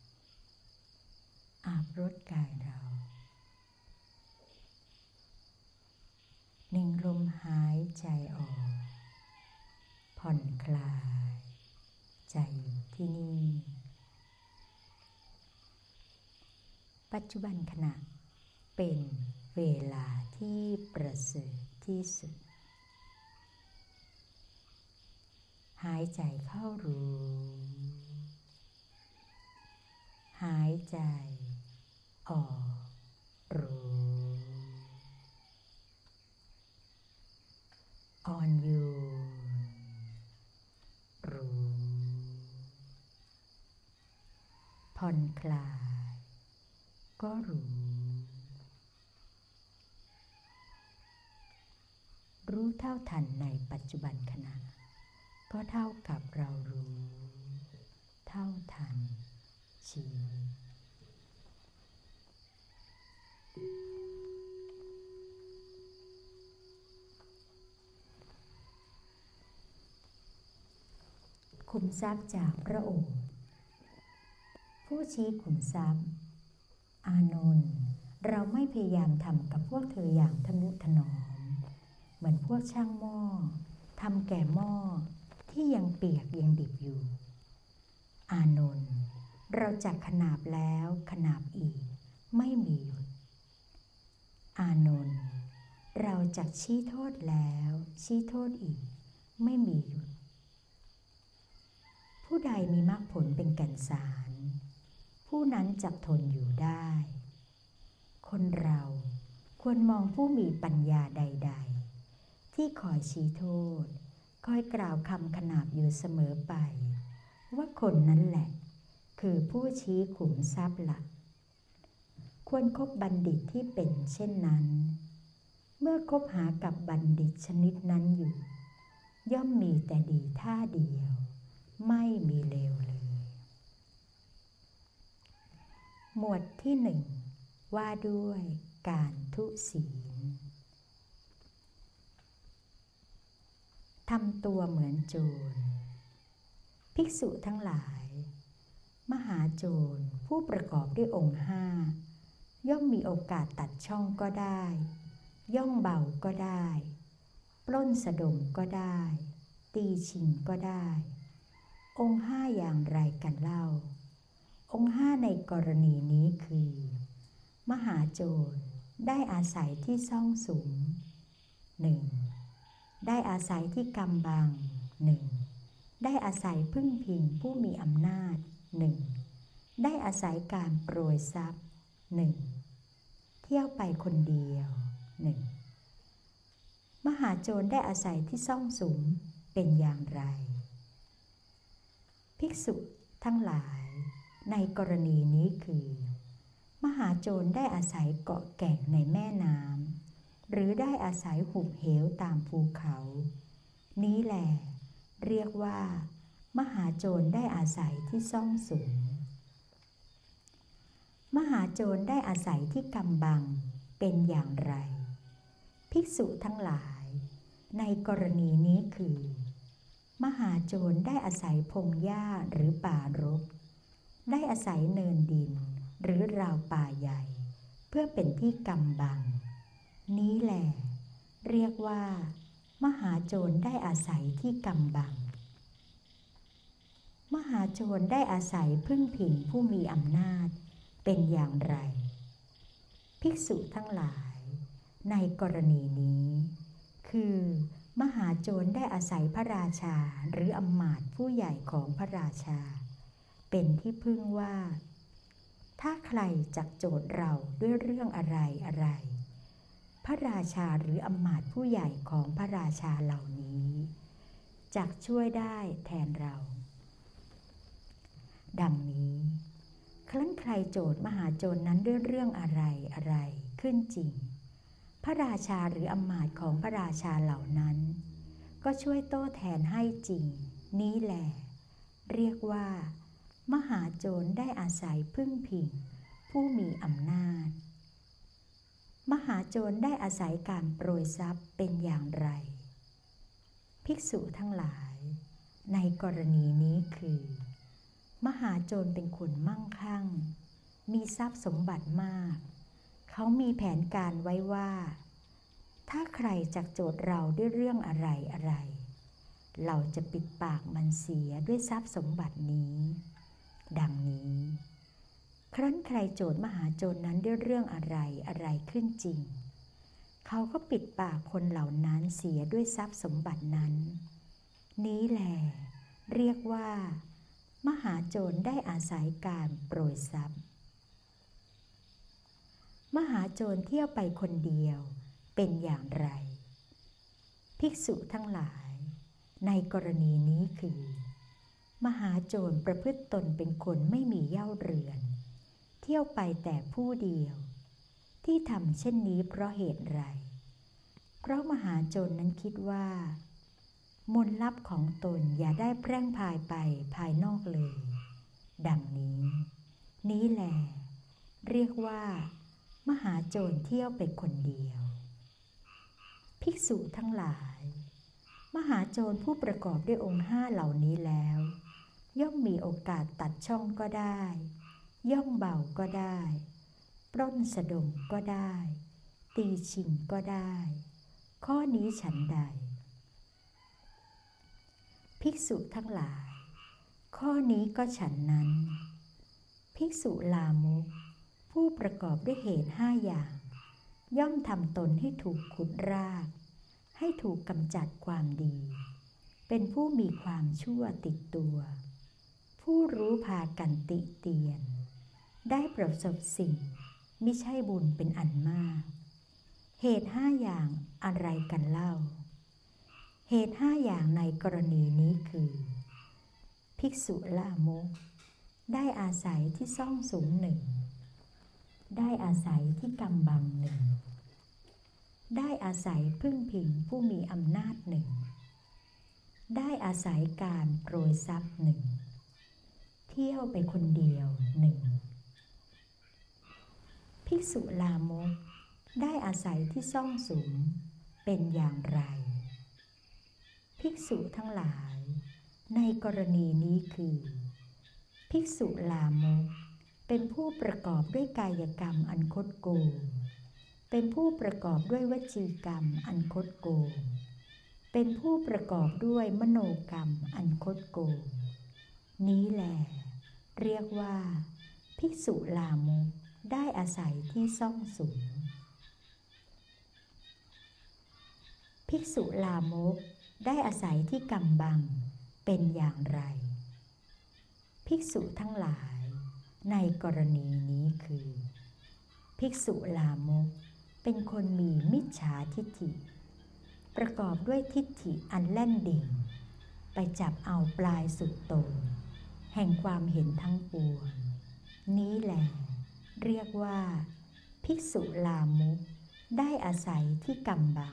อาบรดกายเราหนึ่งลมหายใจออกผ่อนคลายใจอยู่ที่นี่ปัจจุบันขณะเป็นเวลาที่ประเสริฐที่สุดหายใจเข้ารู้หายใจออกรู้อ่อนโยนรู้ผ่อนคลายก็รู้รู้เท่าทันในปัจจุบันขณะก็เท่ากับเรารู้เท่าทันชีวิตขุมทรัพย์จากพระองค์ผู้ชี้ขุมทรัพย์อานนท์เราไม่พยายามทำกับพวกเธออย่างทนุถนอมเหมือนพวกช่างหม้อทำแก่หม้อที่ยังเปียกยังดิบอยู่อานนท์เราจักขนาบแล้วขนาบอีกไม่มีหยุดอานนท์เราจักชี้โทษแล้วชี้โทษอีกไม่มีหยุดผู้ใดมีมรรคผลเป็นแก่นสารผู้นั้นจักทนอยู่ได้คนเราควรมองผู้มีปัญญาใดๆที่คอยชี้โทษคอยกล่าวคำขนาบอยู่เสมอไปว่าคนนั้นแหละคือผู้ชี้ขุมทรัพย์หลักควรคบบัณฑิตที่เป็นเช่นนั้นเมื่อคบหากับบัณฑิตชนิดนั้นอยู่ย่อมมีแต่ดีท่าเดียวไม่มีเลวเลยหมวดที่หนึ่งว่าด้วยการทุศีลทำตัวเหมือนโจรภิกษุทั้งหลายมหาโจรผู้ประกอบด้วยองค์ห้าย่อมมีโอกาสตัดช่องก็ได้ย่องเบาก็ได้ปล้นสะดมก็ได้ตีชิงก็ได้องค์ห้าอย่างไรกันเล่าองค์ห้าในกรณีนี้คือมหาโจรได้อาศัยที่ซ่องสุมหนึ่งได้อาศัยที่กำบังหนึ่งได้อาศัยพึ่งพิงผู้มีอำนาจหนึ่งได้อาศัยการโปรยทรัพย์หนึ่งเที่ยวไปคนเดียวหนึ่งมหาโจรได้อาศัยที่ซ่องสุมเป็นอย่างไรภิกษุทั้งหลายในกรณีนี้คือมหาโจรได้อาศัยเกาะแก่งในแม่น้ำหรือได้อาศัยหุบเหวตามภูเขานี้แหละเรียกว่ามหาโจรได้อาศัยที่ซ่องสุมมหาโจรได้อาศัยที่กำบังเป็นอย่างไรภิกษุทั้งหลายในกรณีนี้คือมหาโจรได้อาศัยพงหญ้าหรือป่ารกได้อาศัยเนินดินหรือราวป่าใหญ่เพื่อเป็นที่กำบังนี้แหละเรียกว่ามหาโจรได้อาศัยที่กำบังมหาโจรได้อาศัยพึ่งพิงผู้มีอำนาจเป็นอย่างไรภิกษุทั้งหลายในกรณีนี้คือมหาโจรได้อาศัยพระราชาหรืออำมาตย์ผู้ใหญ่ของพระราชาเป็นที่พึ่งว่าถ้าใครจักโจทย์เราด้วยเรื่องอะไรอะไรพระราชาหรืออำมาตย์ผู้ใหญ่ของพระราชาเหล่านี้จักช่วยได้แทนเราดังนี้ครั้นใครโจทย์มหาโจรนั้นด้วยเรื่องอะไรอะไรขึ้นจริงพระราชาหรืออำมาตย์ของพระราชาเหล่านั้นก็ช่วยโต้แทนให้จริงนี้แหละเรียกว่ามหาโจรได้อาศัยพึ่งพิงผู้มีอำนาจมหาโจรได้อาศัยการโปรยทรัพย์เป็นอย่างไรภิกษุทั้งหลายในกรณีนี้คือมหาโจรเป็นคนมั่งคั่งมีทรัพย์สมบัติมากเขามีแผนการไว้ว่าถ้าใครจักโจทย์เราด้วยเรื่องอะไรอะไรเราจะปิดปากมันเสียด้วยทรัพย์สมบัตินี้ดังนี้ครั้นใครโจทย์มหาโจรนั้นด้วยเรื่องอะไรอะไรขึ้นจริงเขาก็ปิดปากคนเหล่านั้นเสียด้วยทรัพย์สมบัตินั้นนี้แหละเรียกว่ามหาโจรได้อาศัยการโปรยทรัพย์มหาโจรเที่ยวไปคนเดียวเป็นอย่างไรภิกษุทั้งหลายในกรณีนี้คือมหาโจรประพฤติตนเป็นคนไม่มีเหย้าเรือนเที่ยวไปแต่ผู้เดียวที่ทำเช่นนี้เพราะเหตุไรเพราะมหาโจรนั้นคิดว่ามนต์ลับของตนอย่าได้แพร่งพรายไปภายนอกเลยดังนี้นี้แหละเรียกว่ามหาโจรเที่ยวไปคนเดียวภิกษุทั้งหลายมหาโจรผู้ประกอบด้วยองค์ห้าเหล่านี้แล้วย่อมมีโอกาสตัดช่องก็ได้ย่องเบาก็ได้ปล้นสะดมก็ได้ตีชิงก็ได้ข้อนี้ฉันใดภิกษุทั้งหลายข้อนี้ก็ฉันนั้นภิกษุลามกผู้ประกอบด้วยเหตุห้าอย่างย่อมทำตนให้ถูกขุดรากให้ถูกกำจัดความดีเป็นผู้มีความชั่วติดตัวผู้รู้พากันติเตียนได้ประสบสิ่งมิใช่บุญเป็นอันมากเหตุห้าอย่างอะไรกันเล่าเหตุห้าอย่างในกรณีนี้คือภิกษุลามกได้อาศัยที่ซ่องสุมหนึ่งได้อาศัยที่กำบังหนึ่งได้อาศัยพึ่งพิงผู้มีอำนาจหนึ่งได้อาศัยการโปรยทรัพย์หนึ่งเที่ยวไปคนเดียวหนึ่งภิกษุลามกได้อาศัยที่ซ่องสุมเป็นอย่างไรภิกษุทั้งหลายในกรณีนี้คือภิกษุลามกเป็นผู้ประกอบด้วยกายกรรมอันคดโกงเป็นผู้ประกอบด้วยวจีกรรมอันคดโกงเป็นผู้ประกอบด้วยมโนกรรมอันคดโกงนี้แหละเรียกว่าภิกษุลามกได้อาศัยที่ซ่องสุมภิกษุลามกได้อาศัยที่กำบังเป็นอย่างไรภิกษุทั้งหลายในกรณีนี้คือภิกษุลามกเป็นคนมีมิจฉาทิฏฐิประกอบด้วยทิฏฐิอันแล่นดิ่งไปจับเอาปลายสุดโต่งแห่งความเห็นทั้งปวงนี้แหละเรียกว่าภิกษุลามกได้อาศัยที่กำบัง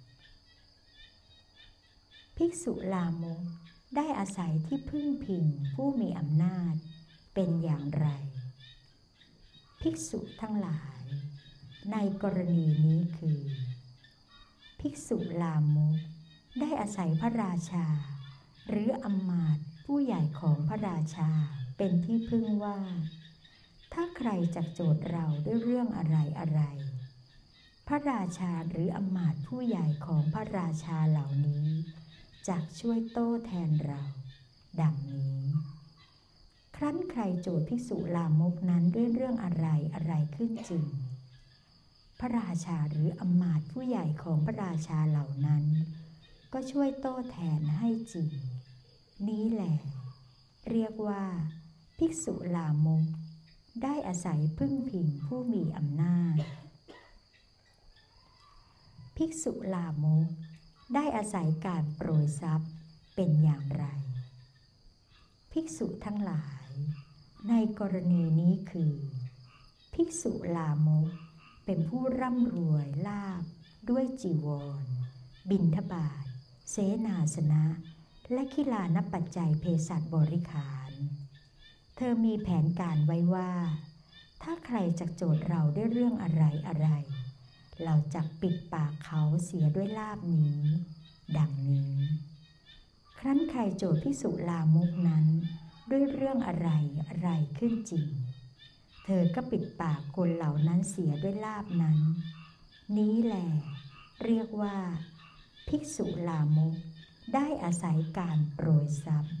ภิกษุลามกได้อาศัยที่พึ่งพิงผู้มีอำนาจเป็นอย่างไรภิกษุทั้งหลายในกรณีนี้คือภิกษุลามกได้อาศัยพระราชาหรืออำมาตย์ผู้ใหญ่ของพระราชาเป็นที่พึ่งว่าถ้าใครจักโจทย์เราด้วยเรื่องอะไรอะไรพระราชาหรืออำมาตย์ผู้ใหญ่ของพระราชาเหล่านี้จักช่วยโต้แทนเราดังนี้ครั้นใครโจทย์ภิกษุลามกนั้นด้วยเรื่องอะไรอะไรขึ้นจริงพระราชาหรืออำมาตย์ผู้ใหญ่ของพระราชาเหล่านั้นก็ช่วยโต้แทนให้จริงนี้แหละเรียกว่าภิกษุลามกได้อาศัยพึ่งพิงผู้มีอำนาจภิกษุลามกได้อาศัยการโปรยทรัพย์เป็นอย่างไรภิกษุทั้งหลายในกรณีนี้คือภิกษุลามกเป็นผู้ร่ำรวยลาภด้วยจีวรบิณฑบาตเสนาสนะและขิลานปัจจัยเภสัชบริขารเธอมีแผนการไว้ว่าถ้าใครจักโจทย์เราด้วยเรื่องอะไรอะไรเราจักปิดปากเขาเสียด้วยลาภนี้ดังนี้ครั้นใครโจทย์ภิกษุลามกนั้นด้วยเรื่องอะไรอะไรขึ้นจริงเธอก็ปิดปากคนเหล่านั้นเสียด้วยลาภนั้นนี้แหละเรียกว่าภิกษุลามกได้อาศัยการโปรยทรัพย์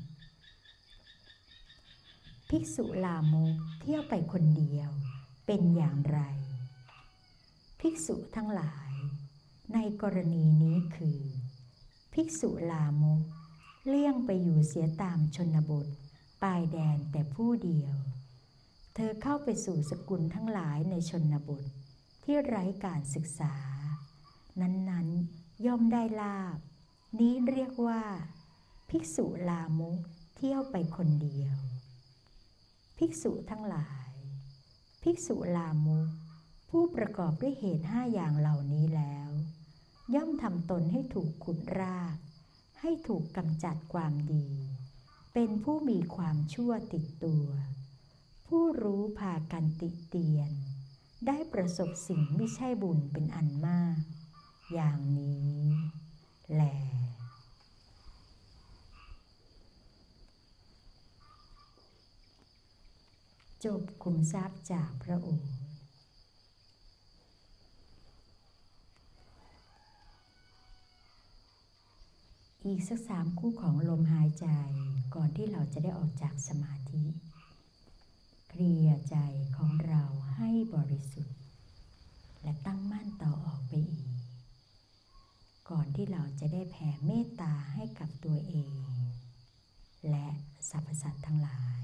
ภิกษุลามกเที่ยวไปคนเดียวเป็นอย่างไรภิกษุทั้งหลายในกรณีนี้คือภิกษุลามกเลี่ยงไปอยู่เสียตามชนบทปลายแดนแต่ผู้เดียวเธอเข้าไปสู่สกุลทั้งหลายในชนบทที่ไร้การศึกษานั้นๆย่อมได้ลาภนี้เรียกว่าภิกษุลามกเที่ยวไปคนเดียวภิกษุทั้งหลายภิกษุลามกผู้ประกอบด้วยเหตุห้าอย่างเหล่านี้แล้วย่อมทำตนให้ถูกขุดรากให้ถูกกำจัดความดีเป็นผู้มีความชั่วติดตัวผู้รู้พากันติเตียนได้ประสบสิ่งไม่ใช่บุญเป็นอันมากอย่างนี้แลจบคุมทรัพย์จากพระโอษฐ์อีกสักสามคู่ของลมหายใจก่อนที่เราจะได้ออกจากสมาธิเคลียร์ใจของเราให้บริสุทธิ์และตั้งมั่นต่อออกไปอีกก่อนที่เราจะได้แผ่เมตตาให้กับตัวเองและสรรพสัตว์ทั้งหลาย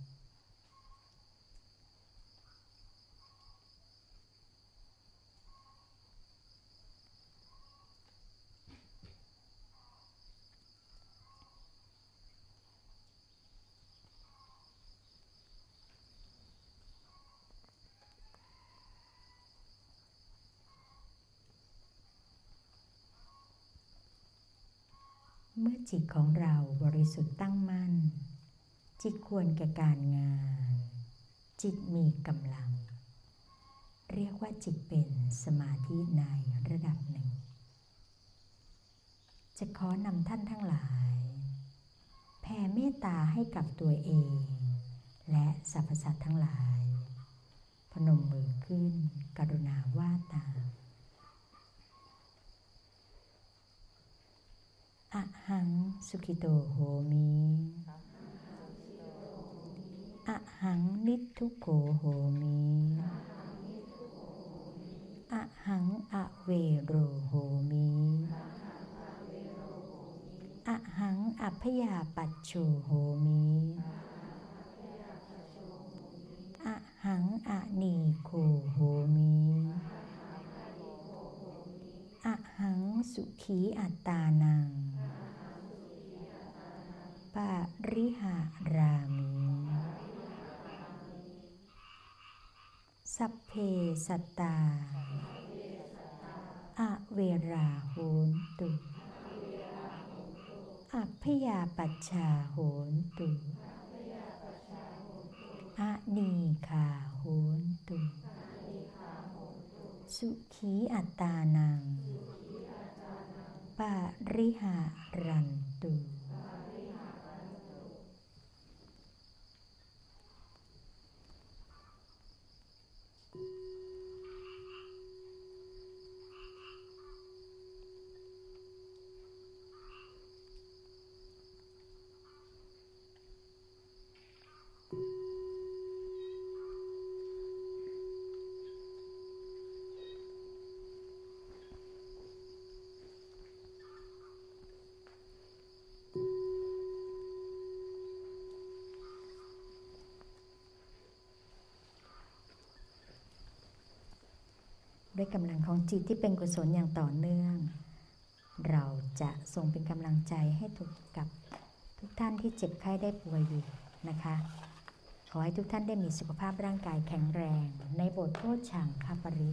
เมื่อจิตของเราบริสุทธิ์ตั้งมั่นจิตควรแก่การงานจิตมีกำลังเรียกว่าจิตเป็นสมาธิในระดับหนึ่งจะขอนำท่านทั้งหลายแผ่เมตตาให้กับตัวเองและสรรพสัตว์ทั้งหลายพนมมือขึ้นกรุณาว่าตามอะหังสุขิโตโหมิอะหังนิทธุโขโหมิอะหังอะเวโรโหมิอะหังอัพพยาปัชโชโหมิอะหังอะนีโคโหมิอะหังสุขีอัตตานังปะริหารามิสัพเพสัตตาอะเวราโหนตุอัพพยาปัชชาโหนตุอะนีคาโหนตุสุขีอัตตานังปะริหารันตุด้วยกำลังของจิตที่เป็นกุศลอย่างต่อเนื่องเราจะส่งเป็นกำลังใจให้ทุกกับทุกท่านที่เจ็บไข้ได้ป่วยอยู่นะคะขอให้ทุกท่านได้มีสุขภาพร่างกายแข็งแรงในบทโพชฌังคปริต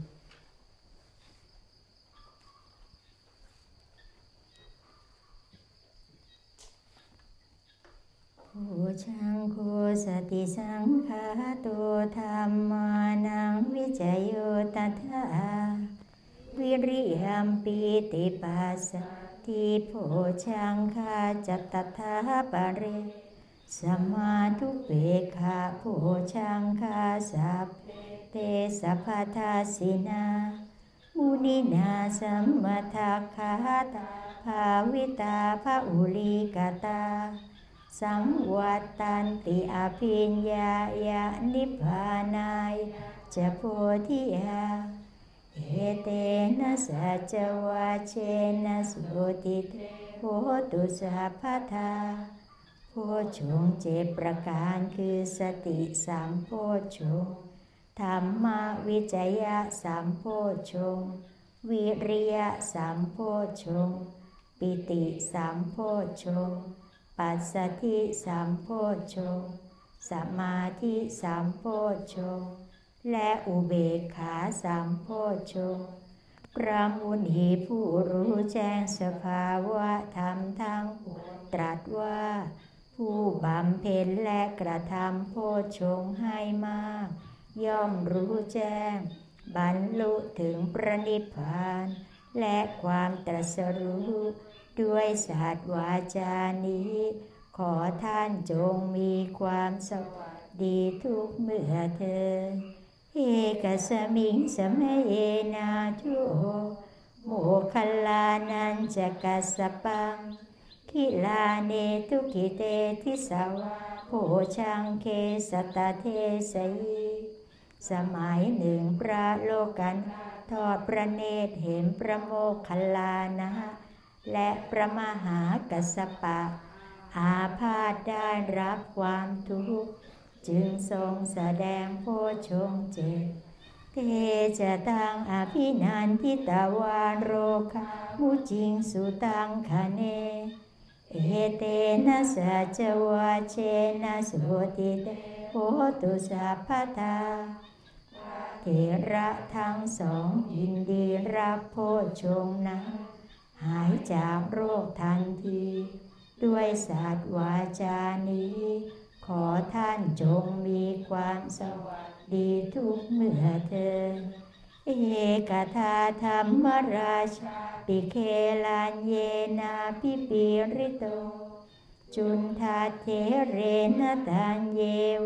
โอชังโคสติสังฆาโตธัมมานังวิจโยตถาวิริยัมปิติปัสสติโพชังคาจัตตถาปะเรสัมมาทุเปกขาโพชังคาสัพเตสัพพทาสินามุนินาสัมมาทัคขาตาภาวิตาภาอุลิกตาสังวัตตันติอภิญญายะนิพพานายจะโพธิยาเอเตนะสัจวาเชนะสุติเตโหตุสัพพทาโพชฌงค์เจ็ดประการคือสติสามโพชฌงค์ธรรมวิจยะสามโพชฌงค์วิริยะสามโพชฌงค์ปิติสามโพชฌงค์ปัสสัทธิสามโพชฌงค์สมาธิสามโพชฌงค์และอุเบกขาสามโพชฌงค์พระมุนีผู้รู้แจ้งสภาวะธรรมทั้งปวงตรัสว่าผู้บำเพ็ญและกระทำโพชฌงค์ให้มากย่อมรู้แจ้งบรรลุถึงพระนิพพานและความตรัสรู้ด้วยสัตย์วาจานี้ขอท่านจงมีความสวัสดีทุกเมื่อเถิดเอกสมิงสมัยเอนาทุโมคคัลลานันจะกัสสปังคิลาเนทุกิเตทิสาวะโพชังเคสตเทสยีสมัยหนึ่งพระโลกันทอดพระเนตรเห็นพระโมคคัลลานะและพระมหากัสสปะอาพาธได้รับความทุกข์จึงทรงแสดงโพชฌงค์เจ็ดเตจะตังอภินันทิตาวาโรคามุจิงสุตังคเนเอเตนะสัจวาเชนะสุติเตโหตุสัพพทาเถระทั้งสองยินดีรับโพชฌงค์นั้นหายจากโรคทันทีด้วยสัตย์วาจานี้ขอท่านจงมีความสวัสดีทุกเมื่อเถิดเอกทาธรรมราชาปิเคลันเยนาปิปิริโตจุนทาเทเรนตันเยวภ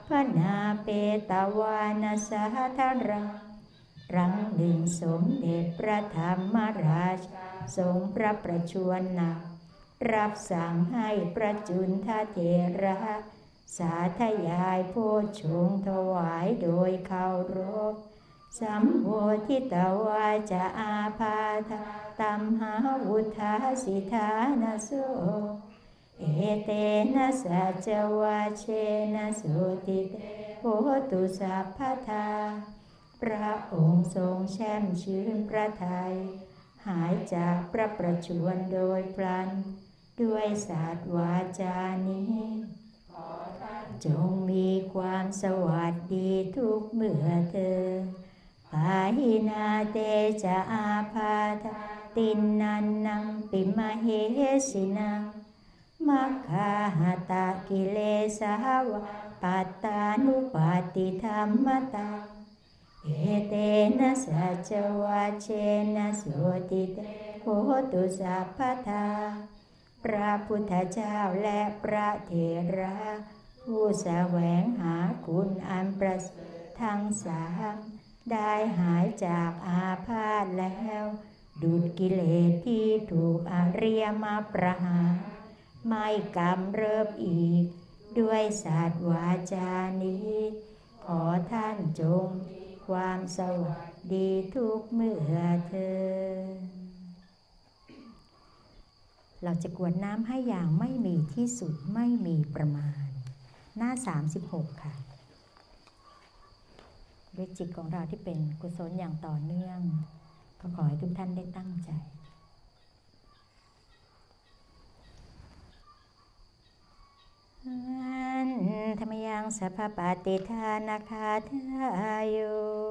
พนาเปตวานาสาธารังรังหนึ่งสมเด็จพระธรรมราชทรงพระประชวรหนักรับสั่งให้ประจุนทเถระสาธยายโพชฌงค์ถวายโดยเคารพสัมโพธิตวาจาอาพาธตัมหาวุธาสิทานาโสเอเตนะสัจวาเชนะสุติเตโหตุสัพพทาพระองค์ทรงแช่มชื่นพระทัยหายจากพระประชวรโดยพลันด้วยศาสตร์วาจานี้จงมีความสวัสดีทุกเมื่อเธอปาหินาเตจะอาพาธตินนันนังปิมเหสินังมัคคาหตากิเลสาวะปัตตานุปาติธรรมตังเอเตนะสัจวาเชนะสุติเตโหตุสัพพทาพระพุทธเจ้าและพระเถระผู้แสวงหาคุณอันประเสริฐทั้งสามได้หายจากอาพาธแล้วดุจกิเลสที่ถูกอริยมรรคประหารไม่กำเริบอีกด้วยศาสตร์วาจานี้ขอท่านจงมีความสวัสดีทุกเมื่อเธอเราจะกรวดน้ำให้อย่างไม่มีที่สุดไม่มีประมาณหน้าสามสิบหกค่ะด้วยจิตของเราที่เป็นกุศลอย่างต่อเนื่องก็ขอให้ทุกท่านได้ตั้งใจอันธรรมยังสัพพปาติทานาคาทายโย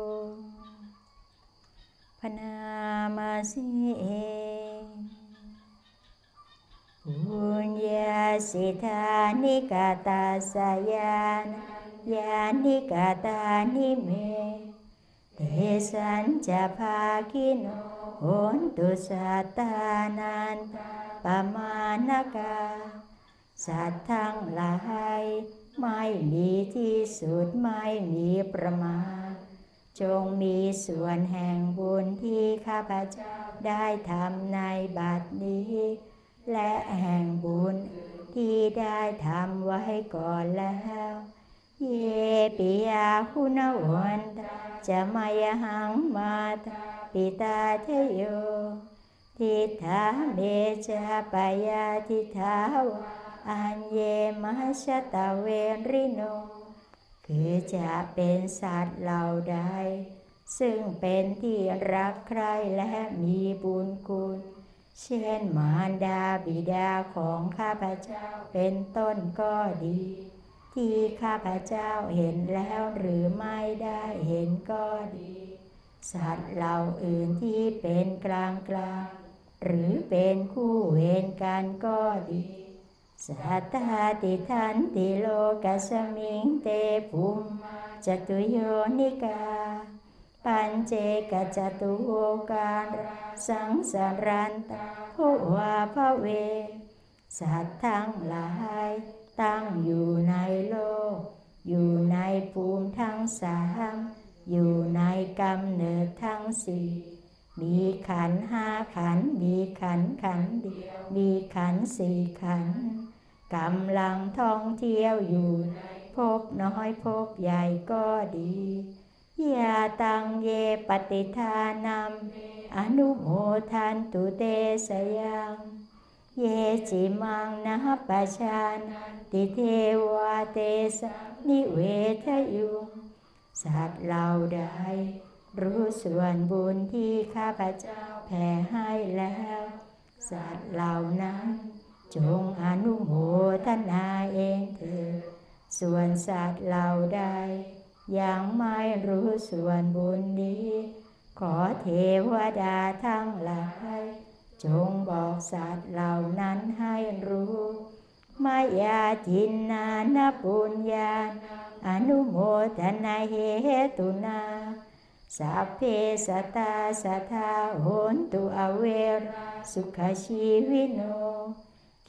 พนามาสิเอปุญญาสิทานิกาตาสยานยานิกาตานิเมเตสัญจะภาคิโนโหนตุสัตตานันปมาณกาสัตว์ทั้งหลายไม่มีที่สุดไม่มีประมาณจงมีส่วนแห่งบุญที่ข้าพเจ้าได้ทำในบัดนี้และแห่งบุญที่ได้ทำไว้ก่อนแล้วเยปิยาคุณวันตาจะมายหังมาตาปิตาเทโยทิฏฐาเมจาปยาทิฏฐาวะอัญเยมัชตะเวริโนคือจะเป็นสัตว์เหล่าใดซึ่งเป็นที่รักใคร่และมีบุญคุณเช่นมารดาบิดาของข้าพเจ้าเป็นต้นก็ดีที่ข้าพเจ้าเห็นแล้วหรือไม่ได้เห็นก็ดีสัตว์เหล่าอื่นที่เป็นกลางกลางหรือเป็นคู่เวรกันก็ดีสัตตาติทันติโลกัสมิงเตภูมิจตุโยนิกาปัญเจกจตุโวการสังสารันตภวาภเวสัตว์ทั้งหลายตั้งอยู่ในโลกอยู่ในภูมิทั้งสามอยู่ในกำเนิดทั้งสี่มีขันธ์ห้าขันธ์มีขันธ์ขันธ์เดียวมีขันธ์สี่ขันธ์กำลังท่องเที่ยวอยู่ในภพน้อยภพใหญ่ก็ดียาตังเยปฏิทานัมอนุโมทันตุเตสยังเยจิมังนะปะชานันติเทวาเตสนิเวทยุงสัตว์เหล่าใดรู้ส่วนบุญที่ข้าพเจ้าแผ่ให้แล้วสัตว์เหล่านั้นจงอนุโมทนาเองเถิดส่วนสัตว์เหล่าใดยังไม่รู้ส่วนบุญนี้ขอเทวดาทั้งหลายจงบอกสัตว์เหล่านั้นให้รู้มายาทินนานปุญญาอนุโมทนาเหตุนาสัพเพสัตตาสัทธาโหนตุอเวราสุขชีวิโน